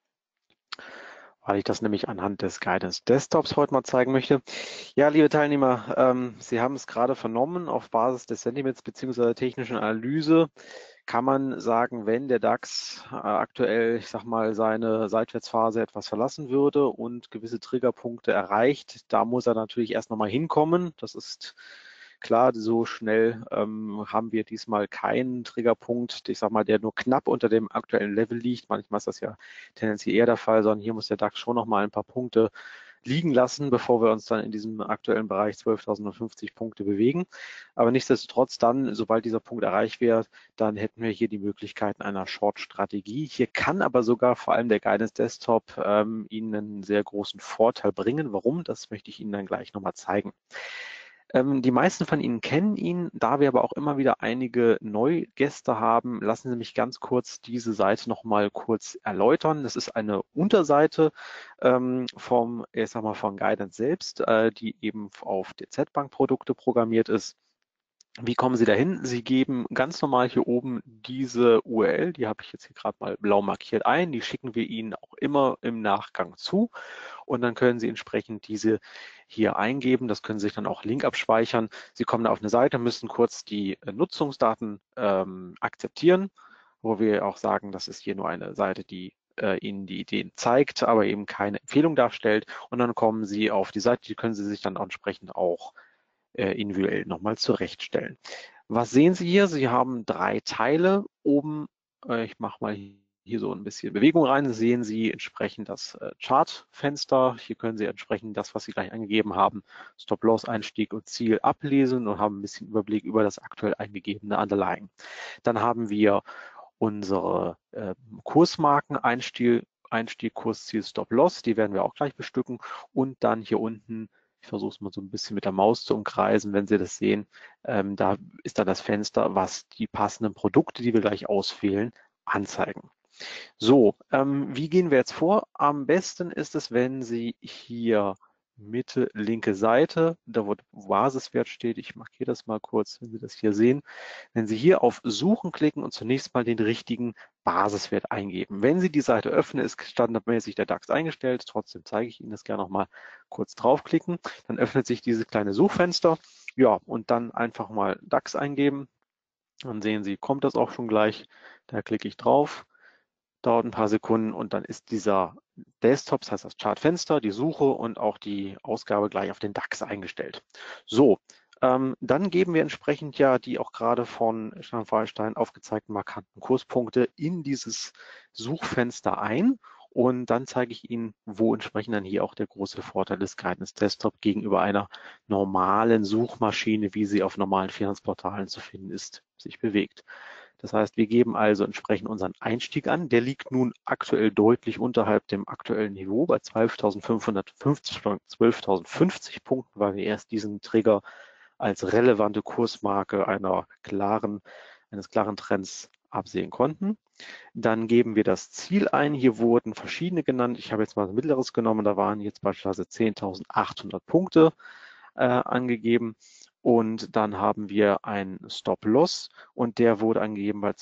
weil ich das nämlich anhand des Guidance Desktops heute mal zeigen möchte. Ja, liebe Teilnehmer, Sie haben es gerade vernommen, auf Basis des Sentiments bzw. technischen Analyse kann man sagen, wenn der DAX aktuell, ich sag mal, seine Seitwärtsphase etwas verlassen würde und gewisse Triggerpunkte erreicht, da muss er natürlich erst nochmal hinkommen. Das ist klar, so schnell haben wir diesmal keinen Triggerpunkt, ich sag mal, der nur knapp unter dem aktuellen Level liegt. Manchmal ist das ja tendenziell eher der Fall, sondern hier muss der DAX schon nochmal ein paar Punkte liegen lassen, bevor wir uns dann in diesem aktuellen Bereich 12.050 Punkte bewegen. Aber nichtsdestotrotz dann, sobald dieser Punkt erreicht wird, dann hätten wir hier die Möglichkeiten einer Short-Strategie. Hier kann aber sogar vor allem der Guidance Desktop Ihnen einen sehr großen Vorteil bringen. Warum? Das möchte ich Ihnen dann gleich nochmal zeigen. Die meisten von Ihnen kennen ihn, da wir aber auch immer wieder einige Neugäste haben, lassen Sie mich ganz kurz diese Seite noch mal kurz erläutern. Das ist eine Unterseite vom Guidance selbst, die eben auf DZ-Bank-Produkte programmiert ist. Wie kommen Sie dahin? Sie geben ganz normal hier oben diese URL, die habe ich jetzt hier gerade mal blau markiert ein, die schicken wir Ihnen auch immer im Nachgang zu und dann können Sie entsprechend diese hier eingeben. Das können Sie sich dann auch Link abspeichern. Sie kommen da auf eine Seite, müssen kurz die Nutzungsdaten akzeptieren, wo wir auch sagen, das ist hier nur eine Seite, die Ihnen die Ideen zeigt, aber eben keine Empfehlung darstellt. Und dann kommen Sie auf die Seite, die können Sie sich dann entsprechend auch individuell nochmal zurechtstellen. Was sehen Sie hier? Sie haben 3 Teile. Oben, ich mache mal hier so ein bisschen Bewegung rein, sehen Sie entsprechend das Chartfenster. Hier können Sie entsprechend das, was Sie gleich angegeben haben, Stop-Loss, Einstieg und Ziel ablesen und haben ein bisschen Überblick über das aktuell eingegebene Underlying. Dann haben wir unsere Kursmarken, Einstieg, Kursziel, Stop-Loss, die werden wir auch gleich bestücken und dann hier unten, ich versuche es mal so ein bisschen mit der Maus zu umkreisen, wenn Sie das sehen, da ist dann das Fenster, was die passenden Produkte, die wir gleich auswählen, anzeigen. So, wie gehen wir jetzt vor? Am besten ist es, wenn Sie hier Mitte, linke Seite, da wo Basiswert steht, ich markiere das mal kurz, wenn Sie das hier sehen, wenn Sie hier auf Suchen klicken und zunächst mal den richtigen Basiswert eingeben. Wenn Sie die Seite öffnen, ist standardmäßig der DAX eingestellt, trotzdem zeige ich Ihnen das gerne noch mal kurz draufklicken, dann öffnet sich dieses kleine Suchfenster, ja, und dann einfach mal DAX eingeben, dann sehen Sie, kommt das auch schon gleich, da klicke ich drauf, dauert ein paar Sekunden und dann ist dieser Desktop, das heißt das Chartfenster, die Suche und auch die Ausgabe gleich auf den DAX eingestellt. So, dann geben wir entsprechend ja die auch gerade von Stefan Feuerstein aufgezeigten markanten Kurspunkte in dieses Suchfenster ein Und dann zeige ich Ihnen, wo entsprechend dann hier auch der große Vorteil des Guidance Desktop gegenüber einer normalen Suchmaschine, wie sie auf normalen Finanzportalen zu finden ist, sich bewegt. Das heißt, wir geben also entsprechend unseren Einstieg an. Der liegt nun aktuell deutlich unterhalb dem aktuellen Niveau bei 12.50 Punkten, weil wir erst diesen Trigger als relevante Kursmarke eines klaren Trends absehen konnten. Dann geben wir das Ziel ein. Hier wurden verschiedene genannt. Ich habe jetzt mal ein mittleres genommen. Da waren jetzt beispielsweise 10.800 Punkte angegeben. Und dann haben wir einen Stop-Loss und der wurde angegeben bei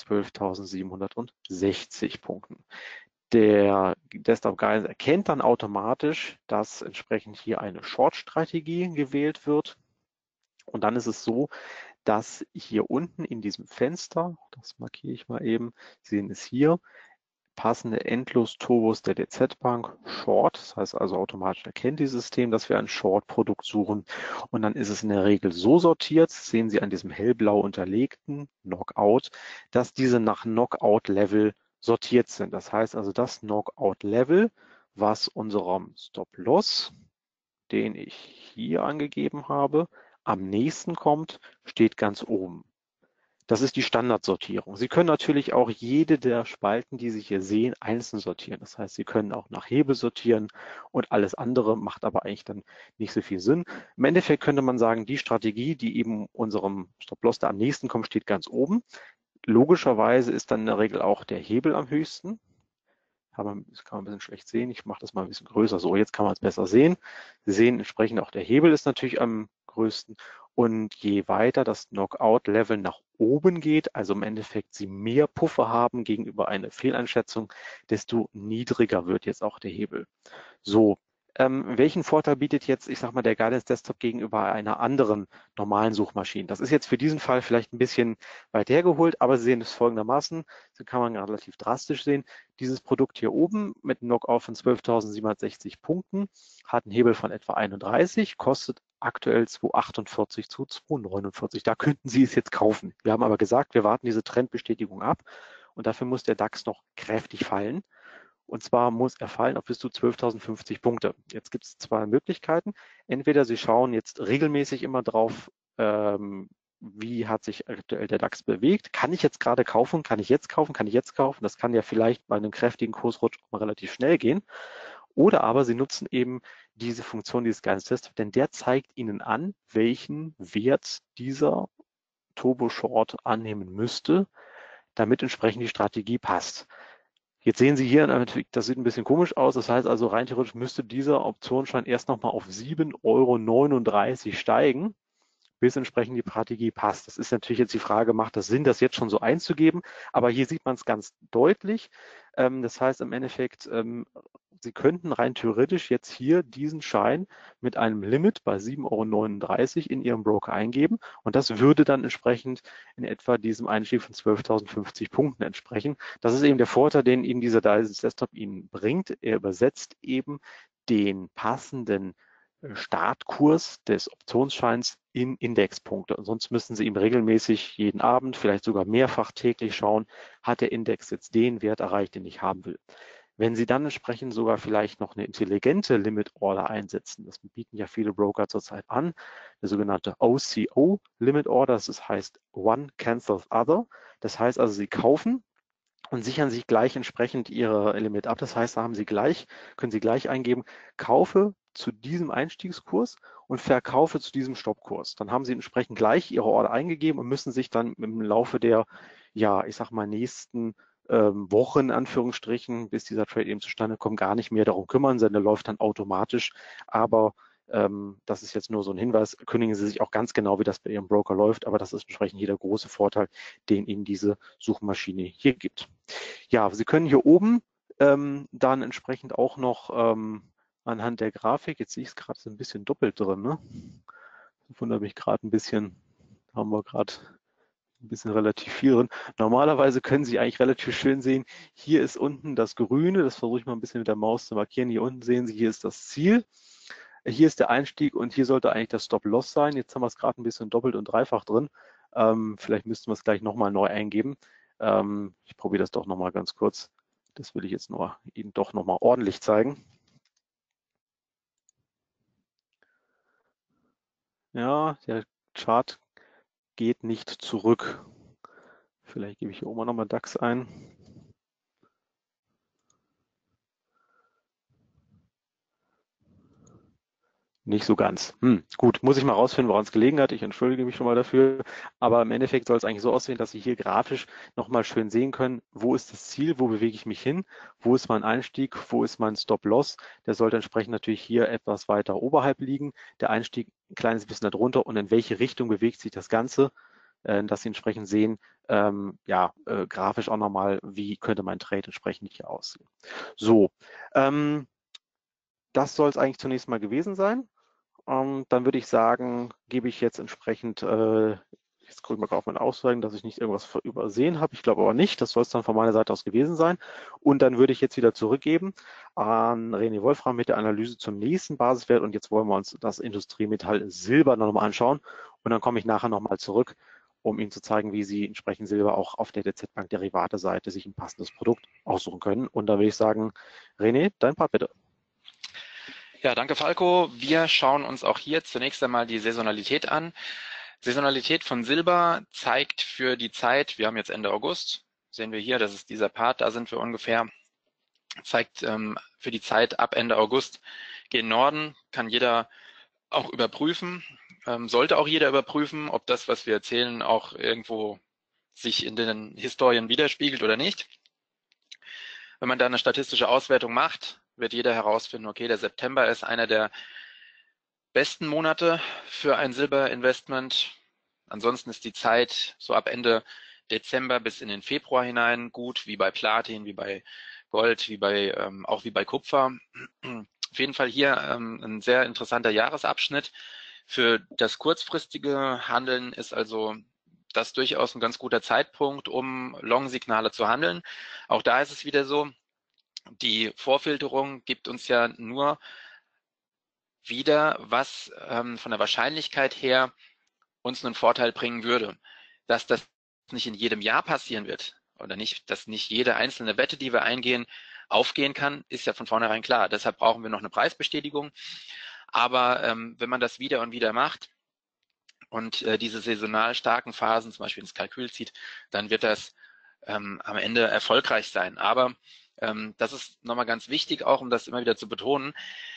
12.760 Punkten. Der Desktop Guidance erkennt dann automatisch, dass entsprechend hier eine Short-Strategie gewählt wird. Und dann ist es so, dass hier unten in diesem Fenster, das markiere ich mal eben, Sie sehen es hier, passende Endlos-Turbos der DZ Bank Short. Das heißt also automatisch erkennt dieses System, dass wir ein Short-Produkt suchen. Und dann ist es in der Regel so sortiert, sehen Sie an diesem hellblau unterlegten Knockout, dass diese nach Knockout-Level sortiert sind. Das heißt also das Knockout-Level, was unserem Stop-Loss, den ich hier angegeben habe, am nächsten kommt, steht ganz oben. Das ist die Standardsortierung. Sie können natürlich auch jede der Spalten, die Sie hier sehen, einzeln sortieren. Das heißt, Sie können auch nach Hebel sortieren und alles andere macht aber eigentlich dann nicht so viel Sinn. Im Endeffekt könnte man sagen, die Strategie, die eben unserem Stop-Loss da am nächsten kommt, steht ganz oben. Logischerweise ist dann in der Regel auch der Hebel am höchsten. Das kann man ein bisschen schlecht sehen. Ich mache das mal ein bisschen größer. So, jetzt kann man es besser sehen. Sie sehen entsprechend auch der Hebel ist natürlich am größten. Und je weiter das Knockout-Level nach oben geht, also im Endeffekt Sie mehr Puffer haben gegenüber einer Fehleinschätzung, desto niedriger wird jetzt auch der Hebel. So, welchen Vorteil bietet jetzt, ich sag mal, der Guidance Desktop gegenüber einer anderen normalen Suchmaschine? Das ist jetzt für diesen Fall vielleicht ein bisschen weit hergeholt, aber Sie sehen es folgendermaßen, so kann man relativ drastisch sehen. Dieses Produkt hier oben mit einem Knockout von 12.760 Punkten hat einen Hebel von etwa 31, kostet aktuell 2,48 zu 2,49. Da könnten Sie es jetzt kaufen. Wir haben aber gesagt, wir warten diese Trendbestätigung ab und dafür muss der DAX noch kräftig fallen. Und zwar muss er fallen auf bis zu 12.050 Punkte. Jetzt gibt es zwei Möglichkeiten. Entweder Sie schauen jetzt regelmäßig immer drauf, wie hat sich aktuell der DAX bewegt. Kann ich jetzt gerade kaufen? Kann ich jetzt kaufen? Kann ich jetzt kaufen? Das kann ja vielleicht bei einem kräftigen Kursrutsch auch mal relativ schnell gehen. Oder aber Sie nutzen eben diese Funktion, dieses Guidance Desktop, denn der zeigt Ihnen an, welchen Wert dieser Turbo Short annehmen müsste, damit entsprechend die Strategie passt. Jetzt sehen Sie hier, das sieht ein bisschen komisch aus. Das heißt also, rein theoretisch müsste dieser Optionsschein erst nochmal auf 7,39 € steigen, bis entsprechend die Strategie passt. Das ist natürlich jetzt die Frage, macht das Sinn, das jetzt schon so einzugeben? Aber hier sieht man es ganz deutlich. Das heißt im Endeffekt, Sie könnten rein theoretisch jetzt hier diesen Schein mit einem Limit bei 7,39 € in Ihrem Broker eingeben und das würde dann entsprechend in etwa diesem Einstieg von 12.050 Punkten entsprechen. Das ist eben der Vorteil, den Ihnen dieser Desktop Ihnen bringt. Er übersetzt eben den passenden Startkurs des Optionsscheins in Indexpunkte. Und sonst müssen Sie ihm regelmäßig jeden Abend, vielleicht sogar mehrfach täglich schauen, hat der Index jetzt den Wert erreicht, den ich haben will. Wenn Sie dann entsprechend sogar vielleicht noch eine intelligente Limit Order einsetzen, das bieten ja viele Broker zurzeit an, der sogenannte OCO Limit Order, das heißt One Cancels Other. Das heißt also, Sie kaufen und sichern sich gleich entsprechend Ihre Limit ab. Das heißt, da haben Sie gleich, können Sie gleich eingeben, kaufe zu diesem Einstiegskurs und verkaufe zu diesem Stoppkurs. Dann haben Sie entsprechend gleich Ihre Order eingegeben und müssen sich dann im Laufe der, ja, ich sag mal, nächsten Wochen, in Anführungsstrichen, bis dieser Trade eben zustande kommt, gar nicht mehr darum kümmern, sondern der läuft dann automatisch. Aber das ist jetzt nur so ein Hinweis, kündigen Sie sich auch ganz genau, wie das bei Ihrem Broker läuft, aber das ist entsprechend hier der große Vorteil, den Ihnen diese Suchmaschine hier gibt. Ja, Sie können hier oben dann entsprechend auch noch anhand der Grafik, jetzt sehe ich es gerade so ein bisschen doppelt drin, ne? Ich wundere mich gerade ein bisschen, haben wir gerade ein bisschen relativ viel drin. Normalerweise können Sie eigentlich relativ schön sehen, hier ist unten das Grüne, das versuche ich mal ein bisschen mit der Maus zu markieren. Hier unten sehen Sie, hier ist das Ziel. Hier ist der Einstieg und hier sollte eigentlich das Stop-Loss sein. Jetzt haben wir es gerade ein bisschen doppelt und dreifach drin. Vielleicht müssten wir es gleich nochmal neu eingeben. Ich probiere das doch nochmal ganz kurz. Das will ich jetzt nur Ihnen doch nochmal ordentlich zeigen. Ja, der Chart geht nicht zurück. Vielleicht gebe ich hier oben nochmal DAX ein. Nicht so ganz. Gut, muss ich mal rausfinden, woran es gelegen hat. Ich entschuldige mich schon mal dafür. Aber im Endeffekt soll es eigentlich so aussehen, dass Sie hier grafisch nochmal schön sehen können, wo ist das Ziel, wo bewege ich mich hin, wo ist mein Einstieg, wo ist mein Stop-Loss. Der sollte entsprechend natürlich hier etwas weiter oberhalb liegen, der Einstieg ein kleines bisschen darunter und in welche Richtung bewegt sich das Ganze, dass Sie entsprechend sehen, grafisch auch nochmal, wie könnte mein Trade entsprechend hier aussehen. So, das soll es eigentlich zunächst mal gewesen sein. Dann würde ich sagen, gebe ich jetzt entsprechend, jetzt gucke ich mal auf meine Aussagen, dass ich nicht irgendwas übersehen habe. Ich glaube aber nicht. Das soll es dann von meiner Seite aus gewesen sein. Und dann würde ich jetzt wieder zurückgeben an René Wolfram mit der Analyse zum nächsten Basiswert. Und jetzt wollen wir uns das Industriemetall Silber nochmal anschauen. Und dann komme ich nachher nochmal zurück, um Ihnen zu zeigen, wie Sie entsprechend Silber auch auf der DZ Bank Derivate-Seite sich ein passendes Produkt aussuchen können. Und da würde ich sagen, René, dein Part bitte. Ja, danke Falco. Wir schauen uns auch hier zunächst einmal die Saisonalität an. Saisonalität von Silber zeigt für die Zeit, wir haben jetzt Ende August, sehen wir hier, das ist dieser Part, da sind wir ungefähr, zeigt für die Zeit ab Ende August gen Norden, kann jeder auch überprüfen, sollte auch jeder überprüfen, ob das, was wir erzählen, auch irgendwo sich in den Historien widerspiegelt oder nicht. Wenn man da eine statistische Auswertung macht, wird jeder herausfinden, okay, der September ist einer der besten Monate für ein Silberinvestment. Ansonsten ist die Zeit so ab Ende Dezember bis in den Februar hinein gut, wie bei Platin, wie bei Gold, auch wie bei Kupfer. Auf jeden Fall hier ein sehr interessanter Jahresabschnitt. Für das kurzfristige Handeln ist also das durchaus ein ganz guter Zeitpunkt, um Long-Signale zu handeln. Auch da ist es wieder so, die Vorfilterung gibt uns ja nur wieder, was von der Wahrscheinlichkeit her uns einen Vorteil bringen würde. Dass das nicht in jedem Jahr passieren wird oder nicht, dass nicht jede einzelne Wette, die wir eingehen, aufgehen kann, ist ja von vornherein klar. Deshalb brauchen wir noch eine Preisbestätigung. Aber wenn man das wieder und wieder macht und diese saisonal starken Phasen zum Beispiel ins Kalkül zieht, dann wird das am Ende erfolgreich sein. Aber das ist nochmal ganz wichtig, auch um das immer wieder zu betonen.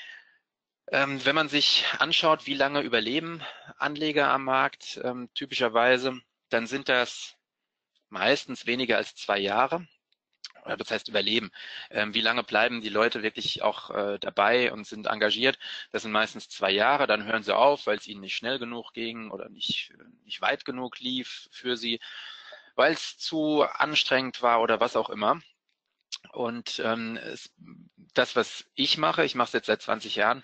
Wenn man sich anschaut, wie lange überleben Anleger am Markt typischerweise, dann sind das meistens weniger als 2 Jahre. Das heißt überleben. Wie lange bleiben die Leute wirklich auch dabei und sind engagiert? Das sind meistens 2 Jahre, dann hören sie auf, weil es ihnen nicht schnell genug ging oder nicht weit genug lief für sie, weil es zu anstrengend war oder was auch immer. Und das, was ich mache es jetzt seit 20 Jahren,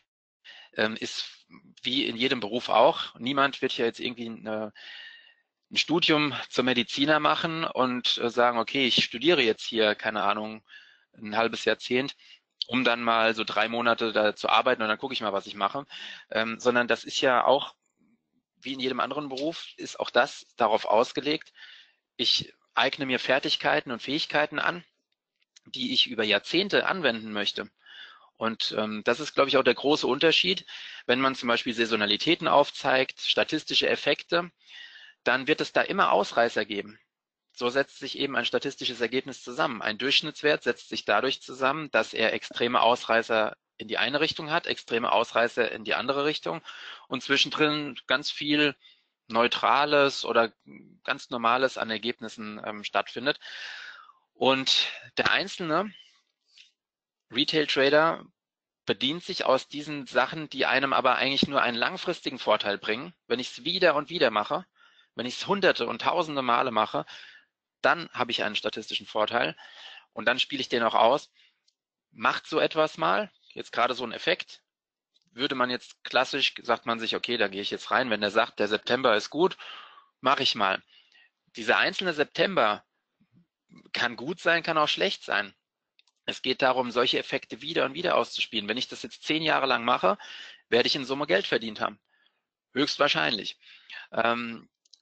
ist wie in jedem Beruf auch. Niemand wird ja jetzt irgendwie ein Studium zum Mediziner machen und sagen, okay, ich studiere jetzt hier, keine Ahnung, ein halbes Jahrzehnt, um dann mal so 3 Monate da zu arbeiten und dann gucke ich mal, was ich mache. Sondern das ist ja auch, wie in jedem anderen Beruf, ist auch das darauf ausgelegt. Ich eigne mir Fertigkeiten und Fähigkeiten an, die ich über Jahrzehnte anwenden möchte. Und das ist, glaube ich, auch der große Unterschied. Wenn man zum Beispiel Saisonalitäten aufzeigt, statistische Effekte, dann wird es da immer Ausreißer geben. So setzt sich eben ein statistisches Ergebnis zusammen. Ein Durchschnittswert setzt sich dadurch zusammen, dass er extreme Ausreißer in die eine Richtung hat, extreme Ausreißer in die andere Richtung und zwischendrin ganz viel Neutrales oder ganz Normales an Ergebnissen stattfindet. Und der einzelne Retail-Trader bedient sich aus diesen Sachen, die einem aber eigentlich nur einen langfristigen Vorteil bringen. Wenn ich es wieder und wieder mache, wenn ich es hunderte und tausende Male mache, dann habe ich einen statistischen Vorteil und dann spiele ich den auch aus. Macht so etwas mal, jetzt gerade so ein Effekt, würde man jetzt klassisch, sagt man sich, okay, da gehe ich jetzt rein, wenn der sagt, der September ist gut, mache ich mal. Dieser einzelne September kann gut sein, kann auch schlecht sein. Es geht darum, solche Effekte wieder und wieder auszuspielen. Wenn ich das jetzt 10 Jahre lang mache, werde ich in Summe Geld verdient haben. Höchstwahrscheinlich.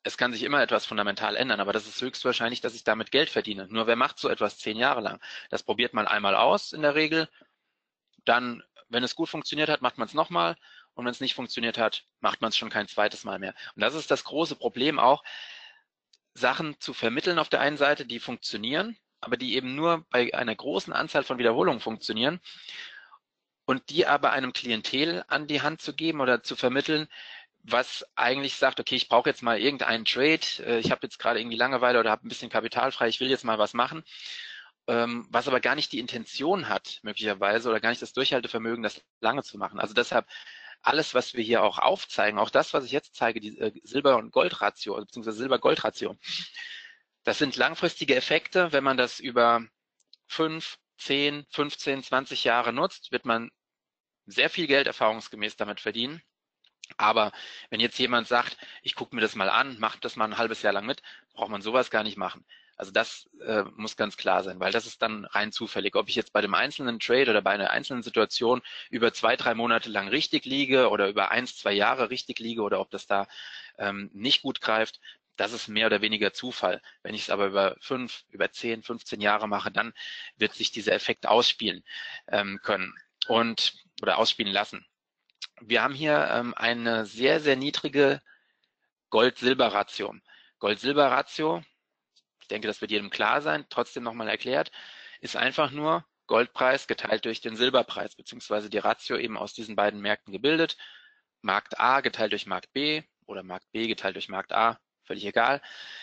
es kann sich immer etwas fundamental ändern, aber das ist höchstwahrscheinlich, dass ich damit Geld verdiene. Nur wer macht so etwas 10 Jahre lang? Das probiert man einmal aus in der Regel, dann, wenn es gut funktioniert hat, macht man es nochmal und wenn es nicht funktioniert hat, macht man es schon kein zweites Mal mehr. Und das ist das große Problem auch, Sachen zu vermitteln auf der einen Seite, die funktionieren, aber die eben nur bei einer großen Anzahl von Wiederholungen funktionieren und die aber einem Klientel an die Hand zu geben oder zu vermitteln, was eigentlich sagt, okay, ich brauche jetzt mal irgendeinen Trade, ich habe jetzt gerade irgendwie Langeweile oder habe ein bisschen Kapital frei, ich will jetzt mal was machen, was aber gar nicht die Intention hat, möglicherweise, oder gar nicht das Durchhaltevermögen, das lange zu machen. Also deshalb alles, was wir hier auch aufzeigen, auch das, was ich jetzt zeige, die Silber- und Gold-Ratio, beziehungsweise Silber-Gold-Ratio, das sind langfristige Effekte. Wenn man das über 5, 10, 15, 20 Jahre nutzt, wird man sehr viel Geld erfahrungsgemäß damit verdienen. Aber wenn jetzt jemand sagt, ich gucke mir das mal an, mache das mal ein halbes Jahr lang mit, braucht man sowas gar nicht machen. Also das muss ganz klar sein, weil das ist dann rein zufällig. Ob ich jetzt bei dem einzelnen Trade oder bei einer einzelnen Situation über 2, 3 Monate lang richtig liege oder über 1, 2 Jahre richtig liege oder ob das da nicht gut greift, das ist mehr oder weniger Zufall. Wenn ich es aber über 5, über 10, 15 Jahre mache, dann wird sich dieser Effekt ausspielen können oder ausspielen lassen. Wir haben hier eine sehr, sehr niedrige Gold-Silber-Ratio. Gold-Silber-Ratio, ich denke, das wird jedem klar sein, trotzdem nochmal erklärt, ist einfach nur Goldpreis geteilt durch den Silberpreis, beziehungsweise die Ratio eben aus diesen beiden Märkten gebildet. Markt A geteilt durch Markt B oder Markt B geteilt durch Markt A, völlig egal.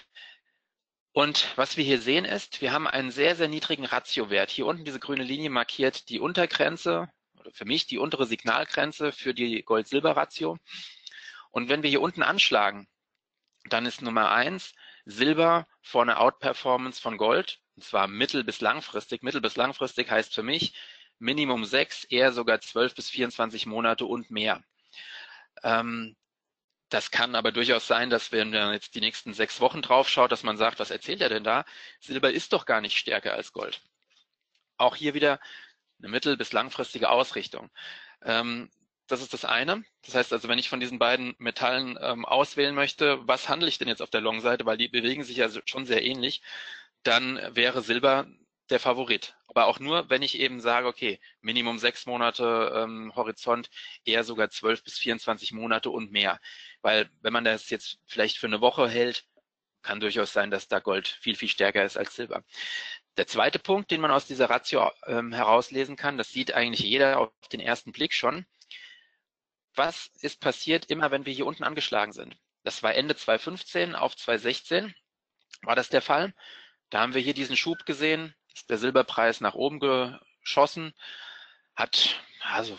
Und was wir hier sehen ist, wir haben einen sehr, sehr niedrigen Ratiowert. Hier unten diese grüne Linie markiert die Untergrenze, oder für mich die untere Signalgrenze für die Gold-Silber-Ratio. Und wenn wir hier unten anschlagen, dann ist Nummer 1 Silber vor einer Outperformance von Gold, und zwar mittel- bis langfristig. Mittel- bis langfristig heißt für mich Minimum 6, eher sogar 12 bis 24 Monate und mehr. Das kann aber durchaus sein, dass wenn man jetzt die nächsten 6 Wochen drauf schaut, dass man sagt, was erzählt er denn da? Silber ist doch gar nicht stärker als Gold. Auch hier wieder eine mittel- bis langfristige Ausrichtung. Das ist das eine. Das heißt also, wenn ich von diesen beiden Metallen auswählen möchte, was handle ich denn jetzt auf der Long-Seite, weil die bewegen sich ja schon sehr ähnlich, dann wäre Silber der Favorit. Aber auch nur, wenn ich eben sage, okay, Minimum 6 Monate Horizont, eher sogar 12 bis 24 Monate und mehr. Weil wenn man das jetzt vielleicht für eine Woche hält, kann durchaus sein, dass da Gold viel, viel stärker ist als Silber. Der zweite Punkt, den man aus dieser Ratio herauslesen kann, das sieht eigentlich jeder auf den ersten Blick schon. Was ist passiert immer, wenn wir hier unten angeschlagen sind? Das war Ende 2015 auf 2016 war das der Fall. Da haben wir hier diesen Schub gesehen, ist der Silberpreis nach oben geschossen, hat also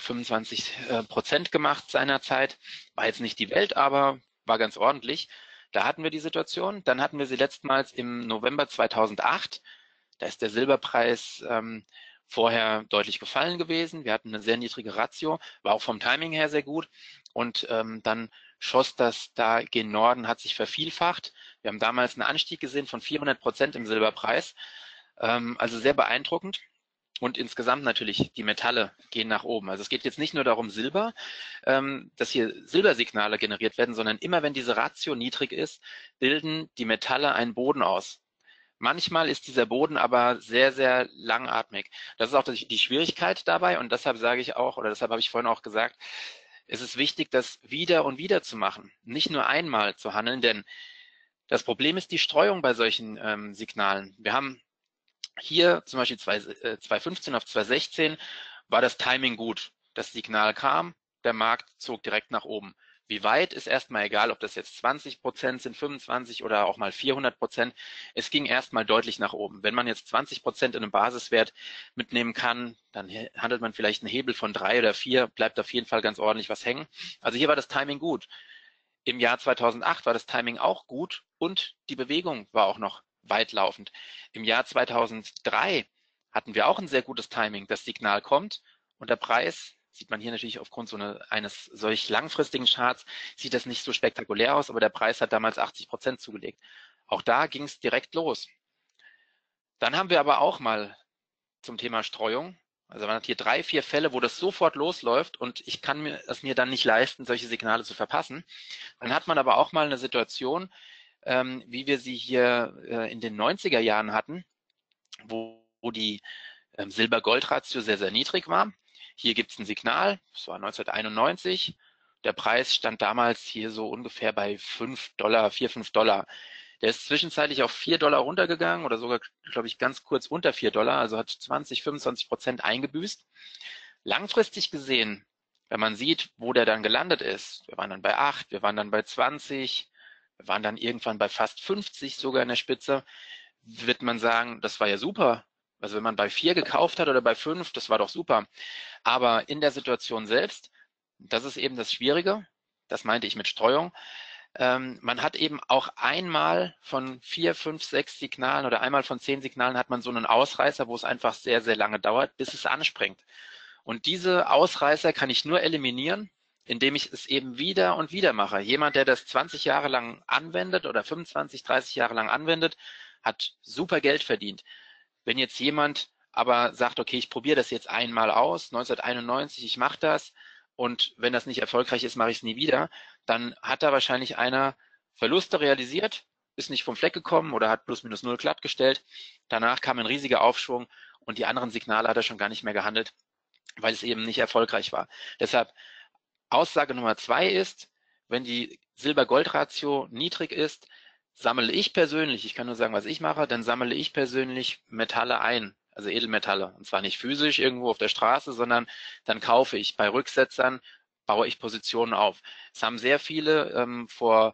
25% gemacht seinerzeit, war jetzt nicht die Welt, aber war ganz ordentlich. Da hatten wir die Situation. Dann hatten wir sie letztmals im November 2008. Da ist der Silberpreis vorher deutlich gefallen gewesen. Wir hatten eine sehr niedrige Ratio, war auch vom Timing her sehr gut. Und dann schoss das da gen Norden, hat sich vervielfacht. Wir haben damals einen Anstieg gesehen von 400% im Silberpreis. Also sehr beeindruckend. Und insgesamt natürlich, die Metalle gehen nach oben. Also es geht jetzt nicht nur darum, Silber, dass hier Silbersignale generiert werden, sondern immer wenn diese Ratio niedrig ist, bilden die Metalle einen Boden aus. Manchmal ist dieser Boden aber sehr, sehr langatmig. Das ist auch die Schwierigkeit dabei und deshalb sage ich auch, oder deshalb habe ich vorhin auch gesagt, es ist wichtig, das wieder und wieder zu machen, nicht nur einmal zu handeln, denn das Problem ist die Streuung bei solchen Signalen. Wir haben hier zum Beispiel 2015 auf 2016 war das Timing gut. Das Signal kam, der Markt zog direkt nach oben. Wie weit ist erstmal egal, ob das jetzt 20% sind, 25 oder auch mal 400%. Es ging erstmal deutlich nach oben. Wenn man jetzt 20% in einem Basiswert mitnehmen kann, dann handelt man vielleicht einen Hebel von 3 oder 4, bleibt auf jeden Fall ganz ordentlich was hängen. Also hier war das Timing gut. Im Jahr 2008 war das Timing auch gut und die Bewegung war auch noch weitlaufend. Im Jahr 2003 hatten wir auch ein sehr gutes Timing. Das Signal kommt und der Preis, sieht man hier natürlich aufgrund eines solch langfristigen Charts, sieht das nicht so spektakulär aus, aber der Preis hat damals 80% zugelegt. Auch da ging es direkt los. Dann haben wir aber auch mal zum Thema Streuung, also man hat hier 3, 4 Fälle, wo das sofort losläuft und ich kann es mir dann nicht leisten, solche Signale zu verpassen. Dann hat man aber auch mal eine Situation, wie wir sie hier in den 90er Jahren hatten, wo die Silber-Gold-Ratio sehr, sehr niedrig war. Hier gibt es ein Signal, das war 1991. Der Preis stand damals hier so ungefähr bei $5, 4, $5. Der ist zwischenzeitlich auf $4 runtergegangen oder sogar, glaube ich, ganz kurz unter $4, also hat 20-25% eingebüßt. Langfristig gesehen, wenn man sieht, wo der dann gelandet ist, wir waren dann bei 8, wir waren dann bei 20, wir waren dann irgendwann bei fast 50 sogar in der Spitze, wird man sagen, das war ja super. Also wenn man bei 4 gekauft hat oder bei 5, das war doch super. Aber in der Situation selbst, das ist eben das Schwierige, das meinte ich mit Streuung, man hat eben auch einmal von 4, 5, 6 Signalen oder einmal von 10 Signalen hat man so einen Ausreißer, wo es einfach sehr, sehr lange dauert, bis es anspringt. Und diese Ausreißer kann ich nur eliminieren, indem ich es eben wieder und wieder mache. Jemand, der das 20 Jahre lang anwendet oder 25, 30 Jahre lang anwendet, hat super Geld verdient. Wenn jetzt jemand aber sagt, okay, ich probiere das jetzt einmal aus, 1991, ich mache das und wenn das nicht erfolgreich ist, mache ich es nie wieder, dann hat da wahrscheinlich einer Verluste realisiert, ist nicht vom Fleck gekommen oder hat plus minus null glatt gestellt. Danach kam ein riesiger Aufschwung und die anderen Signale hat er schon gar nicht mehr gehandelt, weil es eben nicht erfolgreich war. Deshalb Aussage Nummer 2 ist, wenn die Silber-Gold-Ratio niedrig ist, sammle ich persönlich, ich kann nur sagen, was ich mache, dann sammle ich persönlich Metalle ein, also Edelmetalle. Und zwar nicht physisch irgendwo auf der Straße, sondern dann kaufe ich. Bei Rücksetzern baue ich Positionen auf. Es haben sehr viele vor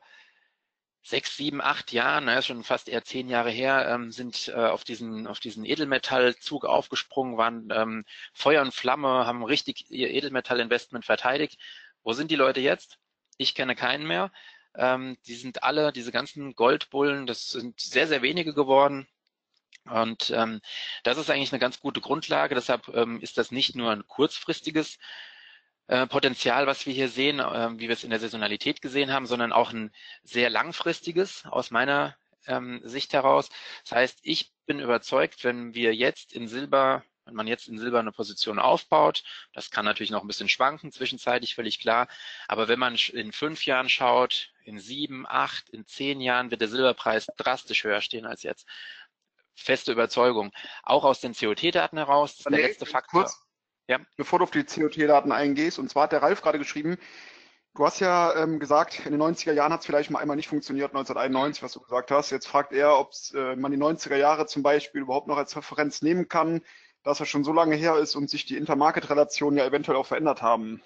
6, 7, 8 Jahren, schon fast eher 10 Jahre her, sind auf diesen Edelmetallzug aufgesprungen, waren Feuer und Flamme, haben richtig ihr Edelmetallinvestment verteidigt. Wo sind die Leute jetzt? Ich kenne keinen mehr. Die sind alle, diese ganzen Goldbullen, das sind sehr, sehr wenige geworden. Und das ist eigentlich eine ganz gute Grundlage. Deshalb ist das nicht nur ein kurzfristiges Potenzial, was wir hier sehen, wie wir es in der Saisonalität gesehen haben, sondern auch ein sehr langfristiges aus meiner Sicht heraus. Das heißt, ich bin überzeugt, wenn man jetzt in Silber eine Position aufbaut, das kann natürlich noch ein bisschen schwanken zwischenzeitlich, völlig klar, aber wenn man in 5 Jahren schaut, in 7, 8, in 10 Jahren wird der Silberpreis drastisch höher stehen als jetzt. Feste Überzeugung. Auch aus den COT-Daten heraus, das ist der letzte Faktor. Kurz, ja. Bevor du auf die COT-Daten eingehst, und zwar hat der Ralf gerade geschrieben, du hast ja gesagt, in den 90er Jahren hat es vielleicht mal einmal nicht funktioniert, 1991, was du gesagt hast. Jetzt fragt er, ob man die 90er Jahre zum Beispiel überhaupt noch als Referenz nehmen kann, dass er schon so lange her ist und sich die Intermarket-Relationen ja eventuell auch verändert haben.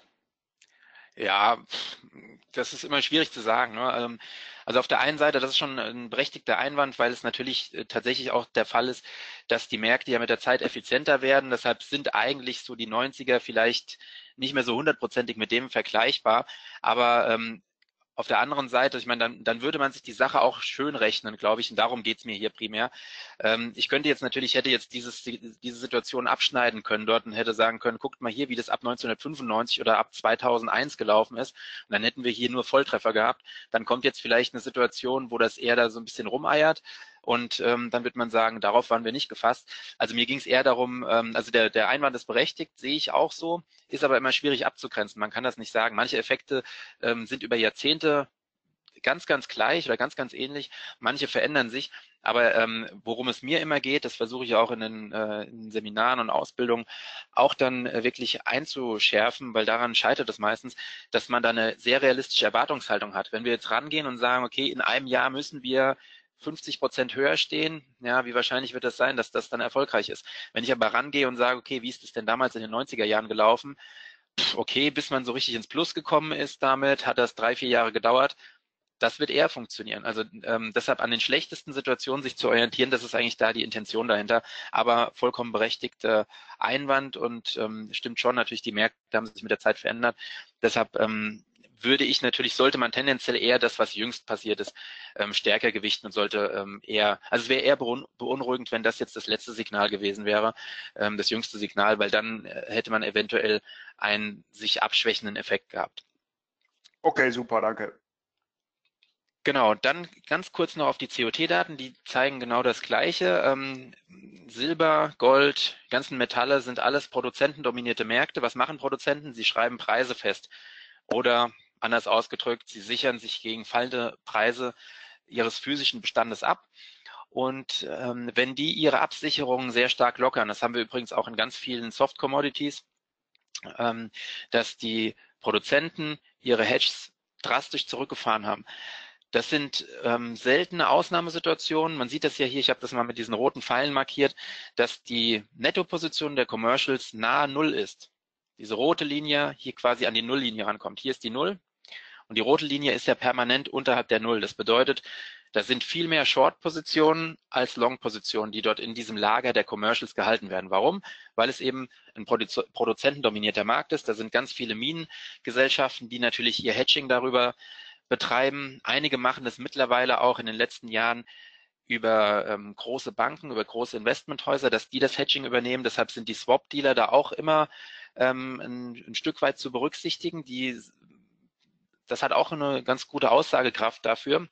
Ja, das ist immer schwierig zu sagen, ne? Also auf der einen Seite, das ist schon ein berechtigter Einwand, weil es natürlich tatsächlich auch der Fall ist, dass die Märkte ja mit der Zeit effizienter werden. Deshalb sind eigentlich so die 90er vielleicht nicht mehr so 100%ig mit dem vergleichbar. Aber auf der anderen Seite, ich meine, dann würde man sich die Sache auch schön rechnen, glaube ich, und darum geht's mir hier primär. Ich hätte jetzt diese Situation abschneiden können dort und hätte sagen können, guckt mal hier, wie das ab 1995 oder ab 2001 gelaufen ist, und dann hätten wir hier nur Volltreffer gehabt. Dann kommt jetzt vielleicht eine Situation, wo das eher da so ein bisschen rumeiert. Und dann wird man sagen, darauf waren wir nicht gefasst. Also mir ging es eher darum, also der Einwand ist berechtigt, sehe ich auch so, ist aber immer schwierig abzugrenzen. Man kann das nicht sagen. Manche Effekte sind über Jahrzehnte ganz, ganz gleich oder ganz, ganz ähnlich. Manche verändern sich. Aber worum es mir immer geht, das versuche ich auch in den Seminaren und Ausbildungen auch dann wirklich einzuschärfen, weil daran scheitert es meistens, dass man da eine sehr realistische Erwartungshaltung hat. Wenn wir jetzt rangehen und sagen, okay, in einem Jahr müssen wir 50% höher stehen, ja, wie wahrscheinlich wird das sein, dass das dann erfolgreich ist? Wenn ich aber rangehe und sage, okay, wie ist es denn damals in den 90er Jahren gelaufen? Okay, bis man so richtig ins Plus gekommen ist damit, hat das 3, 4 Jahre gedauert. Das wird eher funktionieren. Also deshalb an den schlechtesten Situationen sich zu orientieren, das ist eigentlich da die Intention dahinter. Aber vollkommen berechtigter Einwand und stimmt schon, natürlich die Märkte haben sich mit der Zeit verändert. Deshalb sollte man tendenziell eher das, was jüngst passiert ist, stärker gewichten und sollte also es wäre eher beunruhigend, wenn das jetzt das letzte Signal gewesen wäre, das jüngste Signal, weil dann hätte man eventuell einen sich abschwächenden Effekt gehabt. Okay, super, danke. Genau, dann ganz kurz noch auf die COT-Daten, die zeigen genau das Gleiche. Silber, Gold, ganzen Metalle sind alles produzentendominierte Märkte. Was machen Produzenten? Sie schreiben Preise fest oder anders ausgedrückt, sie sichern sich gegen fallende Preise ihres physischen Bestandes ab. Und wenn die ihre Absicherungen sehr stark lockern, das haben wir übrigens auch in ganz vielen Soft Commodities, dass die Produzenten ihre Hedges drastisch zurückgefahren haben. Das sind seltene Ausnahmesituationen. Man sieht das ja hier, ich habe das mal mit diesen roten Pfeilen markiert, dass die Nettoposition der Commercials nahe Null ist. Diese rote Linie hier quasi an die Nulllinie rankommt. Hier ist die Null und die rote Linie ist ja permanent unterhalb der Null. Das bedeutet, da sind viel mehr Short-Positionen als Long-Positionen, die dort in diesem Lager der Commercials gehalten werden. Warum? Weil es eben ein produzentendominierter Markt ist. Da sind ganz viele Minengesellschaften, die natürlich ihr Hedging darüber betreiben. Einige machen das mittlerweile auch in den letzten Jahren über große Banken, über große Investmenthäuser, dass die das Hedging übernehmen. Deshalb sind die Swap-Dealer da auch immer ein Stück weit zu berücksichtigen. Das hat auch eine ganz gute Aussagekraft dafür.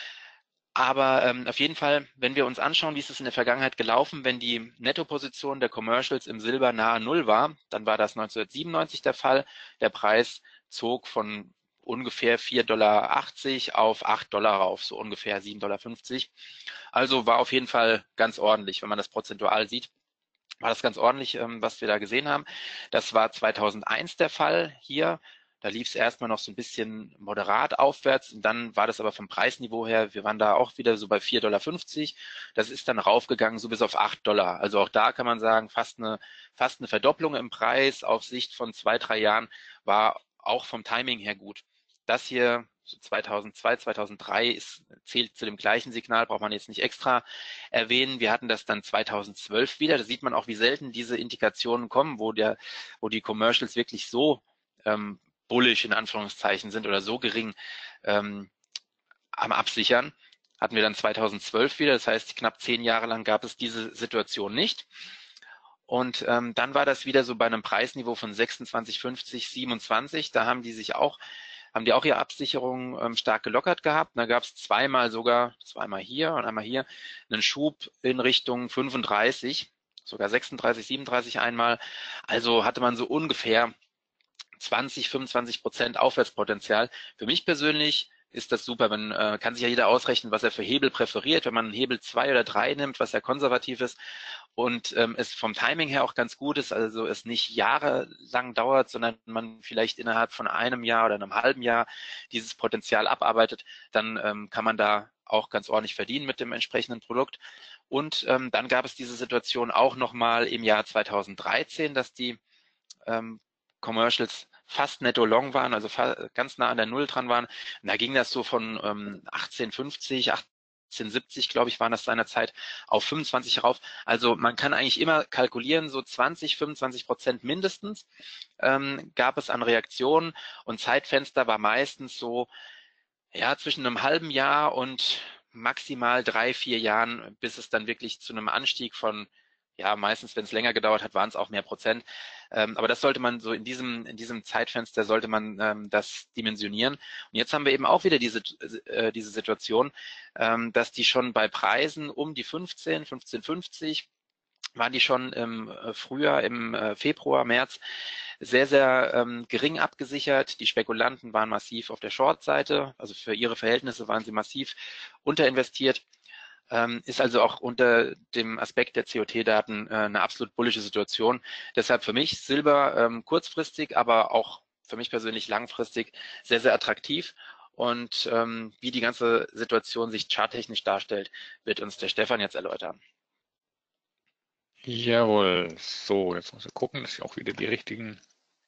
Aber auf jeden Fall, wenn wir uns anschauen, wie ist es in der Vergangenheit gelaufen, wenn die Nettoposition der Commercials im Silber nahe Null war, dann war das 1997 der Fall. Der Preis zog von ungefähr 4,80 Dollar auf 8 Dollar rauf, so ungefähr 7,50 Dollar. Also war auf jeden Fall ganz ordentlich, wenn man das prozentual sieht. War das ganz ordentlich, was wir da gesehen haben. Das war 2001 der Fall hier. Da lief es erstmal noch so ein bisschen moderat aufwärts und dann war das aber vom Preisniveau her, wir waren da auch wieder so bei 4,50 Dollar. Das ist dann raufgegangen so bis auf 8 Dollar. Also auch da kann man sagen, fast eine Verdopplung im Preis auf Sicht von 2-3 Jahren war auch vom Timing her gut. Das hier so 2002, 2003 zählt zu dem gleichen Signal, braucht man jetzt nicht extra erwähnen. Wir hatten das dann 2012 wieder. Da sieht man auch, wie selten diese Indikationen kommen, wo die Commercials wirklich so bullish in Anführungszeichen sind oder so gering am Absichern. Hatten wir dann 2012 wieder, das heißt knapp 10 Jahre lang gab es diese Situation nicht. Und dann war das wieder so bei einem Preisniveau von 26,50, 27. Da haben die auch ihre Absicherung stark gelockert gehabt. Da gab es zweimal hier und einmal hier, einen Schub in Richtung 35, sogar 36, 37 einmal. Also hatte man so ungefähr 20-25% Aufwärtspotenzial. Für mich persönlich ist das super. Kann sich ja jeder ausrechnen, was er für Hebel präferiert. Wenn man einen Hebel 2 oder 3 nimmt, was ja konservativ ist und es vom Timing her auch ganz gut ist, also es nicht jahrelang dauert, sondern man vielleicht innerhalb von einem Jahr oder einem halben Jahr dieses Potenzial abarbeitet, dann kann man da auch ganz ordentlich verdienen mit dem entsprechenden Produkt. Und dann gab es diese Situation auch nochmal im Jahr 2013, dass die Commercials fast netto long waren, also ganz nah an der Null dran waren. Und da ging das so von 18,50, 18,70, glaube ich, waren das seinerzeit, auf 25 rauf. Also man kann eigentlich immer kalkulieren, so 20-25% mindestens gab es an Reaktionen und Zeitfenster war meistens so zwischen einem halben Jahr und maximal 3-4 Jahren, bis es dann wirklich zu einem Anstieg von meistens, wenn es länger gedauert hat, waren es auch mehr Prozent. Aber das sollte man so in diesem Zeitfenster sollte man das dimensionieren. Und jetzt haben wir eben auch wieder diese Situation, dass die schon bei Preisen um die 15,50 waren die schon im Frühjahr, im Februar, März sehr, sehr gering abgesichert. Die Spekulanten waren massiv auf der Short-Seite, also für ihre Verhältnisse waren sie massiv unterinvestiert. Ist also auch unter dem Aspekt der COT-Daten eine absolut bullische Situation. Deshalb für mich Silber kurzfristig, aber auch für mich persönlich langfristig sehr, sehr attraktiv. Und wie die ganze Situation sich charttechnisch darstellt, wird uns der Stefan jetzt erläutern. Jawohl, so, jetzt muss ich gucken, dass ich auch wieder die richtigen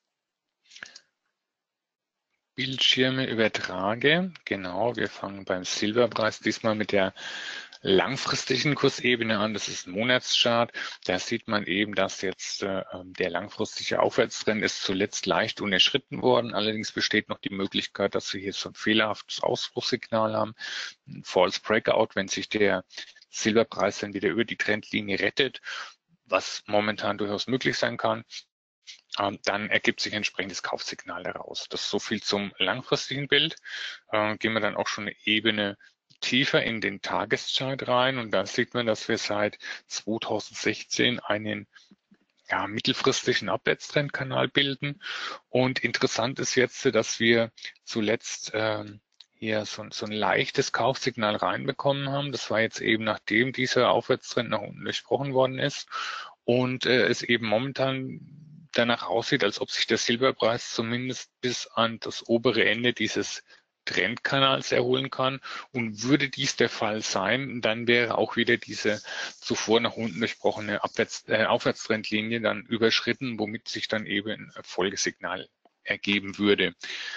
Bildschirme übertrage. Genau, wir fangen beim Silberpreis diesmal mit der langfristigen Kursebene an. Das ist ein Monatschart. Da sieht man eben, dass jetzt der langfristige Aufwärtstrend ist zuletzt leicht unterschritten worden. Allerdings besteht noch die Möglichkeit, dass wir hier so ein fehlerhaftes Ausbruchssignal haben, ein False Breakout, wenn sich der Silberpreis dann wieder über die Trendlinie rettet, was momentan durchaus möglich sein kann. Dann ergibt sich ein entsprechendes Kaufsignal daraus. Das ist so viel zum langfristigen Bild. Gehen wir dann auch schon eine Ebene tiefer in den Tageschart rein und da sieht man, dass wir seit 2016 einen mittelfristigen Abwärtstrendkanal bilden. Und interessant ist jetzt, dass wir zuletzt hier so ein leichtes Kaufsignal reinbekommen haben. Das war jetzt eben, nachdem dieser Aufwärtstrend nach unten durchbrochen worden ist und es eben momentan danach aussieht, als ob sich der Silberpreis zumindest bis an das obere Ende dieses Trendkanals erholen kann. Und würde dies der Fall sein, dann wäre auch wieder diese zuvor nach unten durchbrochene Aufwärtstrendlinie dann überschritten, womit sich dann eben ein Folgesignal ergeben würde.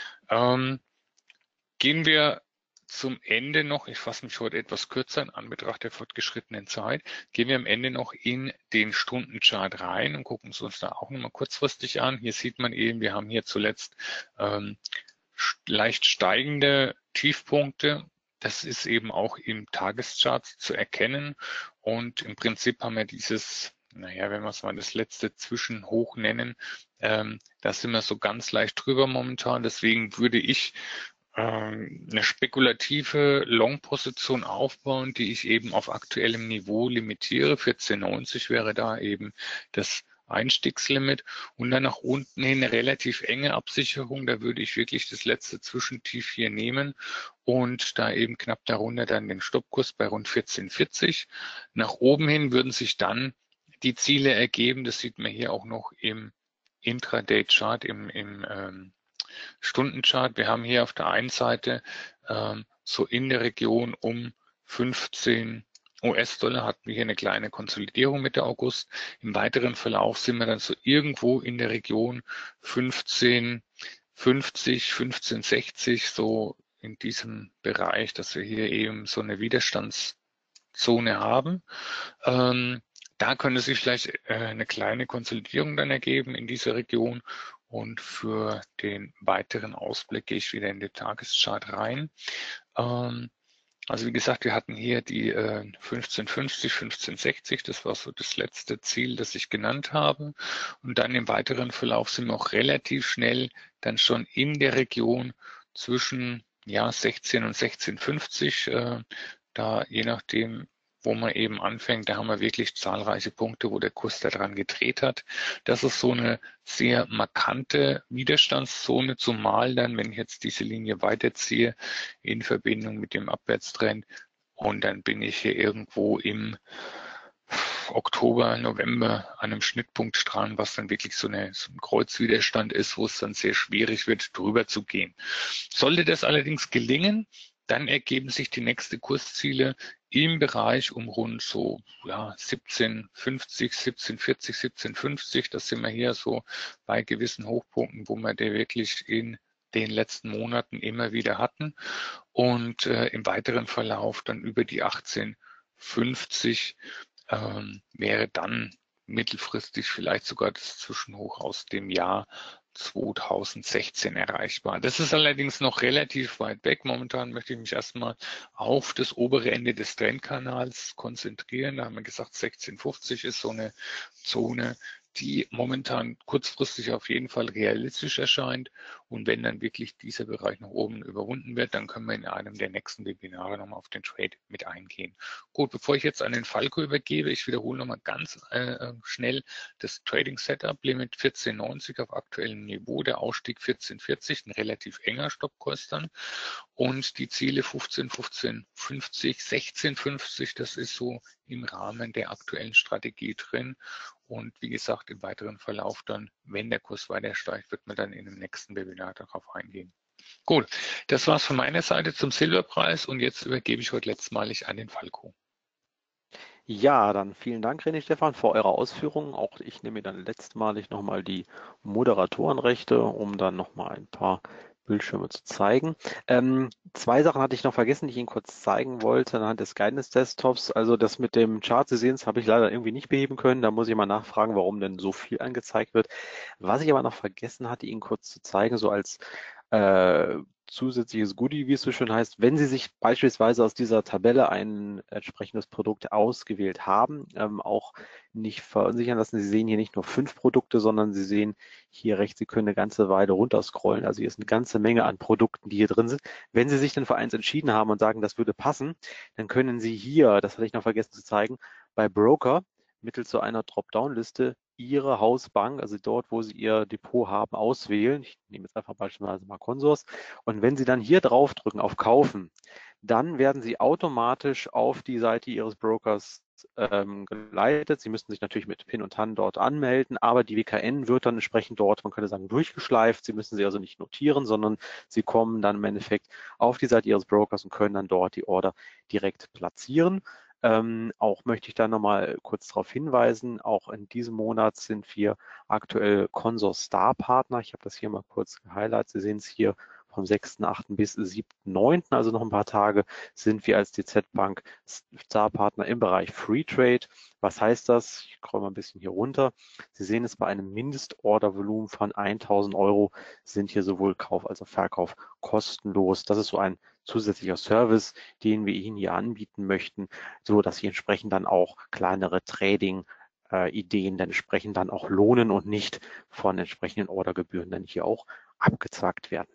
Gehen wir zum Ende noch, ich fasse mich heute etwas kürzer in Anbetracht der fortgeschrittenen Zeit, gehen wir am Ende noch in den Stundenchart rein und gucken es uns da auch nochmal kurzfristig an. Hier sieht man eben, wir haben hier zuletzt leicht steigende Tiefpunkte. Das ist eben auch im Tageschart zu erkennen. Und im Prinzip haben wir dieses, naja, wenn wir es mal das letzte Zwischenhoch nennen, da sind wir so ganz leicht drüber momentan. Deswegen würde ich eine spekulative Long-Position aufbauen, die ich eben auf aktuellem Niveau limitiere. 14,90 wäre da eben das Einstiegslimit und dann nach unten hin eine relativ enge Absicherung. Da würde ich wirklich das letzte Zwischentief hier nehmen und da eben knapp darunter dann den Stoppkurs bei rund 14,40. Nach oben hin würden sich dann die Ziele ergeben. Das sieht man hier auch noch im Intraday-Chart, im Stundenchart. Wir haben hier auf der einen Seite so in der Region um 15 US-Dollar hatten wir hier eine kleine Konsolidierung Mitte August. Im weiteren Verlauf sind wir dann so irgendwo in der Region 15,50, 15,60, so in diesem Bereich, dass wir hier eben so eine Widerstandszone haben. Da könnte sich vielleicht eine kleine Konsolidierung dann ergeben in dieser Region. Und für den weiteren Ausblick gehe ich wieder in den Tageschart rein. Also wie gesagt, wir hatten hier die 15,50, 15,60. Das war so das letzte Ziel, das ich genannt habe. Und dann im weiteren Verlauf sind wir auch relativ schnell dann schon in der Region zwischen 16 und 16,50. Da je nachdem, wo man eben anfängt, da haben wir wirklich zahlreiche Punkte, wo der Kurs daran gedreht hat. Das ist so eine sehr markante Widerstandszone, zumal dann, wenn ich jetzt diese Linie weiterziehe, in Verbindung mit dem Abwärtstrend und dann bin ich hier irgendwo im Oktober, November an einem Schnittpunkt dran, was dann wirklich so ein Kreuzwiderstand ist, wo es dann sehr schwierig wird, drüber zu gehen. Sollte das allerdings gelingen, dann ergeben sich die nächsten Kursziele im Bereich um rund so 17,50, 17,40, 17,50. Das sind wir hier so bei gewissen Hochpunkten, wo wir die wirklich in den letzten Monaten immer wieder hatten. Und im weiteren Verlauf dann über die 18,50 wäre dann mittelfristig vielleicht sogar das Zwischenhoch aus dem Jahr 2016 erreichbar. Das ist allerdings noch relativ weit weg. Momentan möchte ich mich erstmal auf das obere Ende des Trendkanals konzentrieren. Da haben wir gesagt, 16,50 ist so eine Zone, die momentan kurzfristig auf jeden Fall realistisch erscheint. Und wenn dann wirklich dieser Bereich nach oben überwunden wird, dann können wir in einem der nächsten Webinare nochmal auf den Trade mit eingehen. Gut, bevor ich jetzt an den Falco übergebe, ich wiederhole nochmal ganz schnell das Trading Setup. Limit 14,90 auf aktuellem Niveau, der Ausstieg 14,40, ein relativ enger Stoppkurs dann. Und die Ziele 15, 15,50, 16,50, das ist so im Rahmen der aktuellen Strategie drin. Und wie gesagt, im weiteren Verlauf dann, wenn der Kurs weiter steigt, wird man dann in dem nächsten Webinar darauf eingehen. Gut, das war's von meiner Seite zum Silberpreis und jetzt übergebe ich heute letztmalig an den Falco. Ja, dann vielen Dank, René Stefan, für eure Ausführungen. Auch ich nehme mir dann letztmalig nochmal die Moderatorenrechte, um dann nochmal ein paar Bildschirme zu zeigen. Zwei Sachen hatte ich noch vergessen, die ich Ihnen kurz zeigen wollte anhand des Guidance-Desktops. Also das mit dem Chart, Sie sehen es, habe ich leider irgendwie nicht beheben können. Da muss ich mal nachfragen, warum denn so viel angezeigt wird. Was ich aber noch vergessen hatte, Ihnen kurz zu zeigen, so als zusätzliches Goodie, wie es so schön heißt, wenn Sie sich beispielsweise aus dieser Tabelle ein entsprechendes Produkt ausgewählt haben, auch nicht verunsichern lassen. Sie sehen hier nicht nur 5 Produkte, sondern Sie sehen hier rechts, Sie können eine ganze Weile runterscrollen. Also hier ist eine ganze Menge an Produkten, die hier drin sind. Wenn Sie sich dann für eins entschieden haben und sagen, das würde passen, dann können Sie hier, das hatte ich noch vergessen zu zeigen, bei Broker mittels so einer Dropdown-Liste Ihre Hausbank, also dort, wo Sie Ihr Depot haben, auswählen. Ich nehme jetzt einfach beispielsweise mal Consors. Und wenn Sie dann hier draufdrücken auf Kaufen, dann werden Sie automatisch auf die Seite Ihres Brokers geleitet. Sie müssen sich natürlich mit PIN und TAN dort anmelden, aber die WKN wird dann entsprechend dort, man könnte sagen, durchgeschleift. Sie müssen sie also nicht notieren, sondern Sie kommen dann im Endeffekt auf die Seite Ihres Brokers und können dann dort die Order direkt platzieren. Auch möchte ich da nochmal kurz darauf hinweisen, auch in diesem Monat sind wir aktuell Consor Star Partner. Ich habe das hier mal kurz gehighlightet. Sie sehen es hier vom 6.8. bis 7.9., also noch ein paar Tage, sind wir als DZ Bank Star-Partner im Bereich Free Trade. Was heißt das? Ich scroll mal ein bisschen hier runter. Sie sehen es, bei einem Mindestordervolumen von 1.000 € sind hier sowohl Kauf als auch Verkauf kostenlos. Das ist so ein zusätzlicher Service, den wir Ihnen hier anbieten möchten, so dass Sie entsprechend dann auch kleinere Trading-Ideen dann entsprechend dann auch lohnen und nicht von entsprechenden Ordergebühren dann hier auch abgezwackt werden.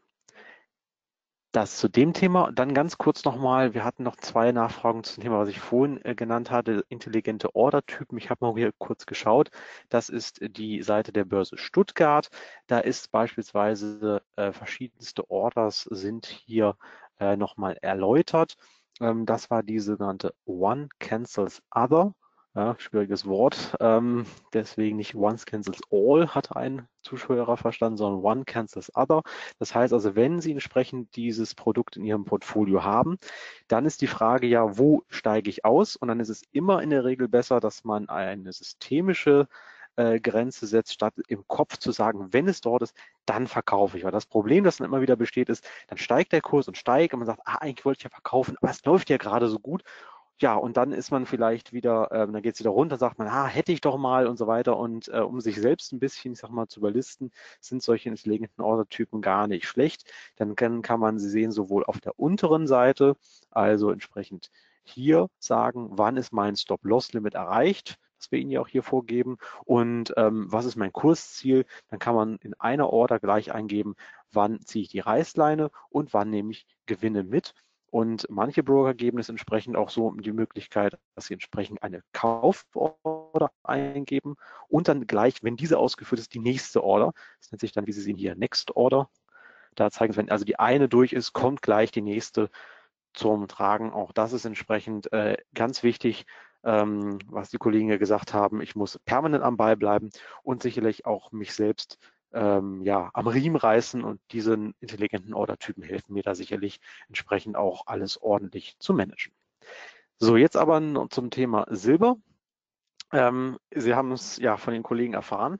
Das zu dem Thema. Dann ganz kurz nochmal, wir hatten noch 2 Nachfragen zum Thema, was ich vorhin genannt hatte, intelligente Ordertypen. Ich habe mal hier kurz geschaut. Das ist die Seite der Börse Stuttgart. Da ist beispielsweise verschiedenste Orders sind hier nochmal erläutert. Das war die sogenannte One Cancels Other. Ja, schwieriges Wort. Deswegen nicht Once Cancels All, hat ein Zuschauer verstanden, sondern One Cancels Other. Das heißt also, wenn Sie entsprechend dieses Produkt in Ihrem Portfolio haben, dann ist die Frage ja, wo steige ich aus? Und dann ist es immer in der Regel besser, dass man eine systemische Grenze setzt, statt im Kopf zu sagen, wenn es dort ist, dann verkaufe ich. Weil das Problem, das dann immer wieder besteht, ist, dann steigt der Kurs und steigt und man sagt, eigentlich wollte ich ja verkaufen, aber es läuft ja gerade so gut. Ja, und dann ist man vielleicht wieder, dann geht es wieder runter, sagt man, hätte ich doch mal und so weiter. Und um sich selbst ein bisschen, ich sag mal, zu überlisten, sind solche intelligenten Ordertypen gar nicht schlecht. Dann kann man sie sehen, sowohl auf der unteren Seite, also entsprechend hier sagen, wann ist mein Stop-Loss-Limit erreicht, das wir Ihnen ja auch hier vorgeben, und was ist mein Kursziel. Dann kann man in einer Order gleich eingeben, wann ziehe ich die Reißleine und wann nehme ich Gewinne mit. Und manche Broker geben es entsprechend auch so die Möglichkeit, dass sie entsprechend eine Kauforder eingeben und dann gleich, wenn diese ausgeführt ist, die nächste Order. Das nennt sich dann, wie Sie sehen hier, Next Order. Da zeigen Sie, wenn also die eine durch ist, kommt gleich die nächste zum Tragen. Auch das ist entsprechend ganz wichtig, was die Kollegen ja gesagt haben. Ich muss permanent am Ball bleiben und sicherlich auch mich selbst am Riemen reißen, und diese intelligenten Ordertypen helfen mir da sicherlich entsprechend auch alles ordentlich zu managen. So, jetzt aber noch zum Thema Silber. Sie haben es ja von den Kollegen erfahren.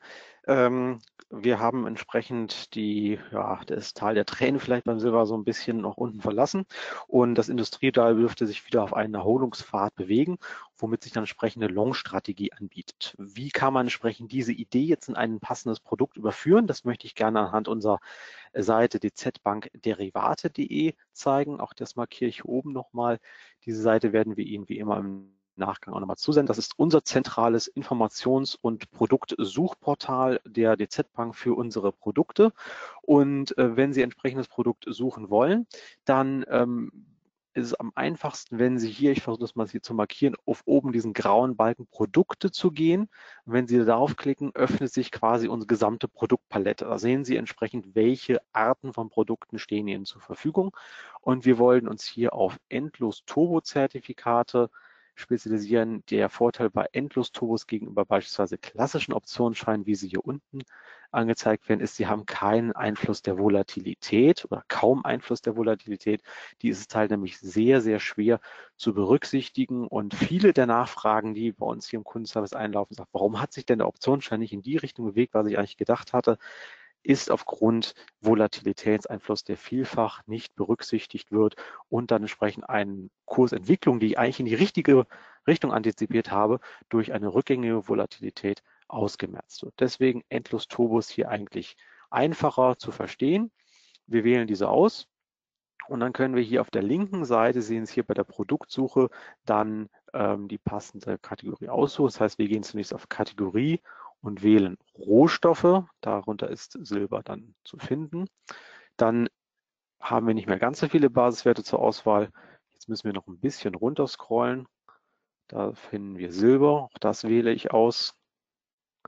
Wir haben entsprechend das Tal der Tränen vielleicht beim Silber so ein bisschen nach unten verlassen, und das Industrietal dürfte sich wieder auf einen Erholungspfad bewegen, womit sich dann entsprechende Long-Strategie anbietet. Wie kann man entsprechend diese Idee jetzt in ein passendes Produkt überführen? Das möchte ich gerne anhand unserer Seite dzbankderivate.de zeigen. Auch das markiere ich hier oben nochmal. Diese Seite werden wir Ihnen wie immer im Nachgang auch nochmal zusenden. Das ist unser zentrales Informations- und Produktsuchportal der DZ Bank für unsere Produkte. Und wenn Sie ein entsprechendes Produkt suchen wollen, dann ist es am einfachsten, wenn Sie hier, ich versuche das mal hier zu markieren, auf oben diesen grauen Balken Produkte zu gehen. Und wenn Sie darauf klicken, öffnet sich quasi unsere gesamte Produktpalette. Da sehen Sie entsprechend, welche Arten von Produkten stehen Ihnen zur Verfügung. Und wir wollen uns hier auf Endlos-Turbo-Zertifikate spezialisieren. Der Vorteil bei Endlos-Turbos gegenüber beispielsweise klassischen Optionsscheinen, wie sie hier unten angezeigt werden, ist, sie haben keinen Einfluss der Volatilität oder kaum Einfluss der Volatilität. Die ist es halt nämlich sehr, sehr schwer zu berücksichtigen, und viele der Nachfragen, die bei uns hier im Kundenservice einlaufen, sagen, warum hat sich denn der Optionsschein nicht in die Richtung bewegt, was ich eigentlich gedacht hatte, ist aufgrund Volatilitätseinfluss, der vielfach nicht berücksichtigt wird und dann entsprechend eine Kursentwicklung, die ich eigentlich in die richtige Richtung antizipiert habe, durch eine rückgängige Volatilität ausgemerzt wird. Deswegen Endlos-Turbos hier eigentlich einfacher zu verstehen. Wir wählen diese aus und dann können wir hier auf der linken Seite, sehen Sie hier bei der Produktsuche, dann die passende Kategorie aussuchen. Das heißt, wir gehen zunächst auf Kategorie und wählen Rohstoffe. Darunter ist Silber dann zu finden. Dann haben wir nicht mehr ganz so viele Basiswerte zur Auswahl. Jetzt müssen wir noch ein bisschen runter scrollen. Da finden wir Silber. Auch das wähle ich aus.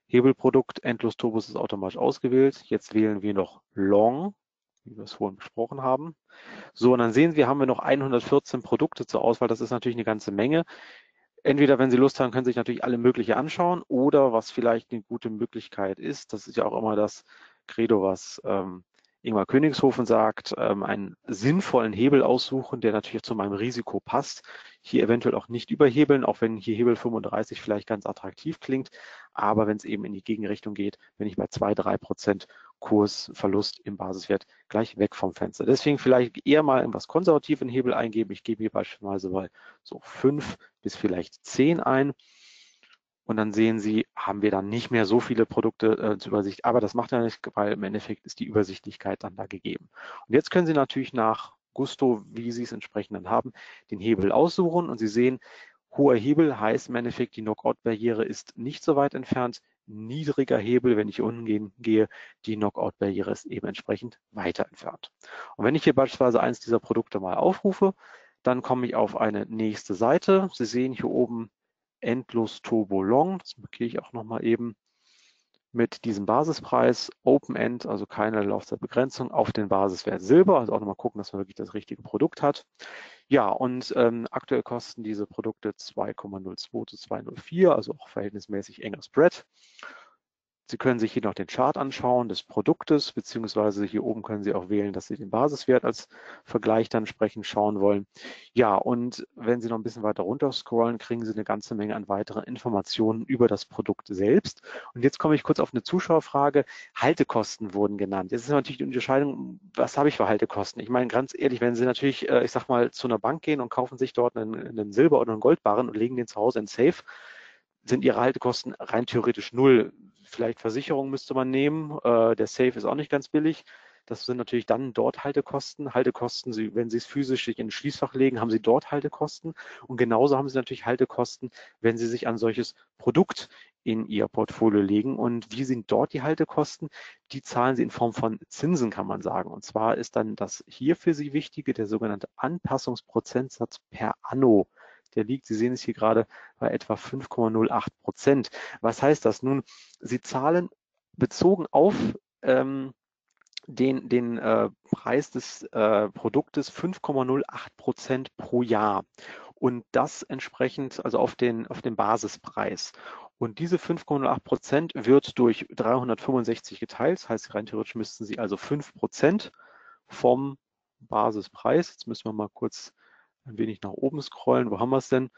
Hebelprodukt Endlos Turbos ist automatisch ausgewählt. Jetzt wählen wir noch Long, wie wir es vorhin besprochen haben. So, und dann sehen Sie, haben wir noch 114 Produkte zur Auswahl. Das ist natürlich eine ganze Menge. Entweder, wenn Sie Lust haben, können Sie sich natürlich alle mögliche anschauen oder was vielleicht eine gute Möglichkeit ist, das ist ja auch immer das Credo, was Ingmar Königshofen sagt, einen sinnvollen Hebel aussuchen, der natürlich zu meinem Risiko passt. Hier eventuell auch nicht überhebeln, auch wenn hier Hebel 35 vielleicht ganz attraktiv klingt. Aber wenn es eben in die Gegenrichtung geht, bin ich bei 2-3% Kursverlust im Basiswert gleich weg vom Fenster. Deswegen vielleicht eher mal etwas konservativen Hebel eingeben. Ich gebe hier beispielsweise mal so 5 bis vielleicht 10 ein. Und dann sehen Sie, haben wir dann nicht mehr so viele Produkte zur Übersicht. Aber das macht ja nicht, weil im Endeffekt ist die Übersichtlichkeit dann da gegeben. Und jetzt können Sie natürlich nach Gusto, wie Sie es entsprechend dann haben, den Hebel aussuchen. Und Sie sehen, hoher Hebel heißt im Endeffekt, die Knockout-Barriere ist nicht so weit entfernt. Niedriger Hebel, wenn ich unten gehe, die Knockout-Barriere ist eben entsprechend weiter entfernt. Und wenn ich hier beispielsweise eins dieser Produkte mal aufrufe, dann komme ich auf eine nächste Seite. Sie sehen hier oben Endlos Turbo Long, das markiere ich auch nochmal eben, mit diesem Basispreis, Open End, also keine Laufzeitbegrenzung, auf den Basiswert Silber, also auch nochmal gucken, dass man wirklich das richtige Produkt hat. Ja, und aktuell kosten diese Produkte 2,02 zu 2,04, also auch verhältnismäßig enger Spread. Sie können sich hier noch den Chart anschauen des Produktes, beziehungsweise hier oben können Sie auch wählen, dass Sie den Basiswert als Vergleich dann entsprechend schauen wollen. Ja, und wenn Sie noch ein bisschen weiter runter scrollen, kriegen Sie eine ganze Menge an weiteren Informationen über das Produkt selbst. Und jetzt komme ich kurz auf eine Zuschauerfrage. Haltekosten wurden genannt. Jetzt ist natürlich die Unterscheidung, was habe ich für Haltekosten? Ich meine, ganz ehrlich, wenn Sie natürlich, ich sag mal, zu einer Bank gehen und kaufen sich dort einen Silber- oder einen Goldbarren und legen den zu Hause in Safe, sind Ihre Haltekosten rein theoretisch null. Vielleicht Versicherung müsste man nehmen. Der Safe ist auch nicht ganz billig. Das sind natürlich dann dort Haltekosten. Haltekosten, wenn Sie es physisch sich in ein Schließfach legen, haben Sie dort Haltekosten. Und genauso haben Sie natürlich Haltekosten, wenn Sie sich ein solches Produkt in Ihr Portfolio legen. Und wie sind dort die Haltekosten? Die zahlen Sie in Form von Zinsen, kann man sagen. Und zwar ist dann das hier für Sie Wichtige, der sogenannte Anpassungsprozentsatz per Anno. Der liegt, Sie sehen es hier gerade, bei etwa 5,08%. Was heißt das? Nun, Sie zahlen bezogen auf den Preis des Produktes 5,08% pro Jahr. Und das entsprechend, also auf den Basispreis. Und diese 5,08% wird durch 365 geteilt. Das heißt, rein theoretisch müssten Sie also 5% vom Basispreis, jetzt müssen wir mal kurz ein wenig nach oben scrollen, wo haben wir es denn?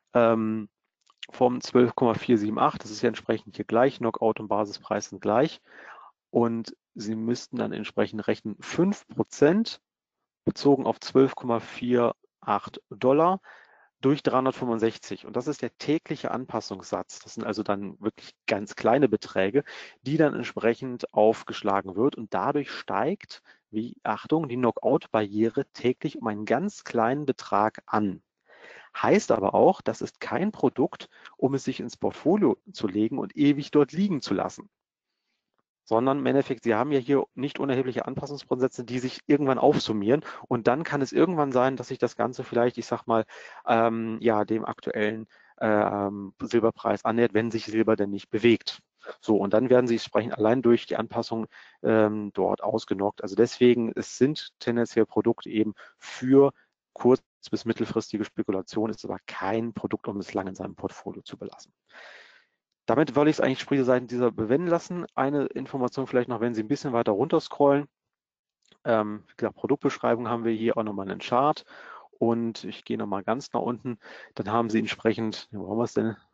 Vom 12,478, das ist ja entsprechend hier gleich, Knockout und Basispreis sind gleich. Und Sie müssten dann entsprechend rechnen 5% bezogen auf 12,48 Dollar durch 365. Und das ist der tägliche Anpassungssatz. Das sind also dann wirklich ganz kleine Beträge, die dann entsprechend aufgeschlagen wird. Und dadurch steigt, wie Achtung, die Knockout-Barriere täglich um einen ganz kleinen Betrag an. Heißt aber auch, das ist kein Produkt, um es sich ins Portfolio zu legen und ewig dort liegen zu lassen. Sondern im Endeffekt, Sie haben ja hier nicht unerhebliche Anpassungsprozesse, die sich irgendwann aufsummieren. Und dann kann es irgendwann sein, dass sich das Ganze vielleicht, ich sag mal, ja, dem aktuellen Silberpreis annähert, wenn sich Silber denn nicht bewegt. So, und dann werden sie entsprechend allein durch die Anpassung dort ausgenockt. Also deswegen, es sind tendenziell Produkte eben für kurz- bis mittelfristige Spekulation, ist aber kein Produkt, um es lang in seinem Portfolio zu belassen. Damit wollte ich es eigentlich Sprieße dieser bewenden lassen. Eine Information vielleicht noch, wenn Sie ein bisschen weiter runter scrollen. Wie gesagt, Produktbeschreibung haben wir hier auch nochmal einen Chart. Und ich gehe nochmal ganz nach unten. Dann haben Sie entsprechend, wo haben wir es denn?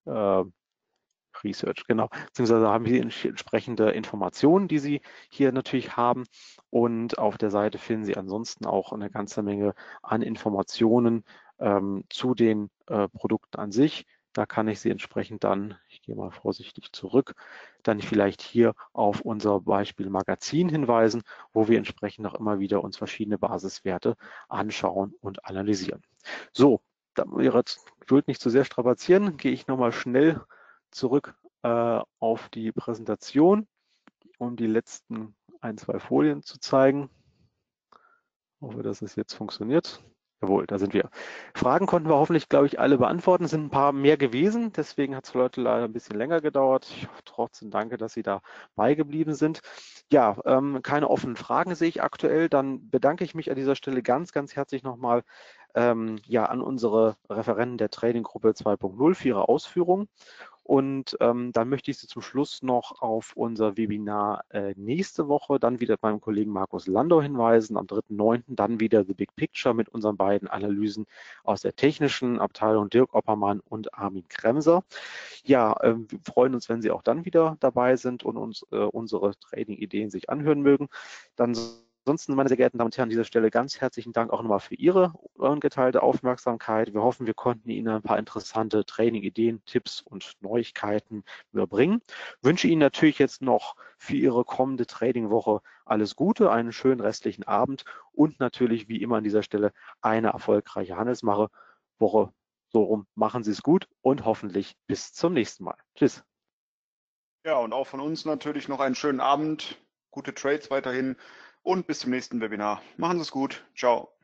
Research, genau. Beziehungsweise haben Sie entsprechende Informationen, die Sie hier natürlich haben. Und auf der Seite finden Sie ansonsten auch eine ganze Menge an Informationen zu den Produkten an sich. Da kann ich Sie entsprechend dann, ich gehe mal vorsichtig zurück, dann vielleicht hier auf unser Beispiel Magazin hinweisen, wo wir entsprechend auch immer wieder uns verschiedene Basiswerte anschauen und analysieren. So, damit wir Ihre Geduld nicht zu sehr strapazieren, gehe ich nochmal schnell zurück auf die Präsentation, um die letzten 1, 2 Folien zu zeigen. Ich hoffe, dass es jetzt funktioniert. Jawohl, da sind wir. Fragen konnten wir hoffentlich, glaube ich, alle beantworten. Es sind ein paar mehr gewesen, deswegen hat es für Leute leider ein bisschen länger gedauert. Ich hoffe trotzdem danke, dass Sie dabei geblieben sind. Ja, keine offenen Fragen sehe ich aktuell. Dann bedanke ich mich an dieser Stelle ganz, ganz herzlich nochmal ja, an unsere Referenten der Trading-Gruppe 2.0 für ihre Ausführungen. Und dann möchte ich Sie zum Schluss noch auf unser Webinar nächste Woche, dann wieder beim Kollegen Markus Landau hinweisen, am 3.9. dann wieder The Big Picture mit unseren beiden Analysen aus der technischen Abteilung, Dirk Oppermann und Armin Kremser. Ja, wir freuen uns, wenn Sie auch dann wieder dabei sind und uns unsere Trading-Ideen sich anhören mögen. Dann Ansonsten, meine sehr geehrten Damen und Herren, an dieser Stelle ganz herzlichen Dank auch nochmal für Ihre ungeteilte Aufmerksamkeit. Wir hoffen, wir konnten Ihnen ein paar interessante Training-Ideen, Tipps und Neuigkeiten überbringen. Ich wünsche Ihnen natürlich jetzt noch für Ihre kommende Trading-Woche alles Gute, einen schönen restlichen Abend und natürlich wie immer an dieser Stelle eine erfolgreiche Handelswoche. So rum, machen Sie es gut und hoffentlich bis zum nächsten Mal. Tschüss. Ja, und auch von uns natürlich noch einen schönen Abend, gute Trades weiterhin und bis zum nächsten Webinar. Machen Sie es gut. Ciao.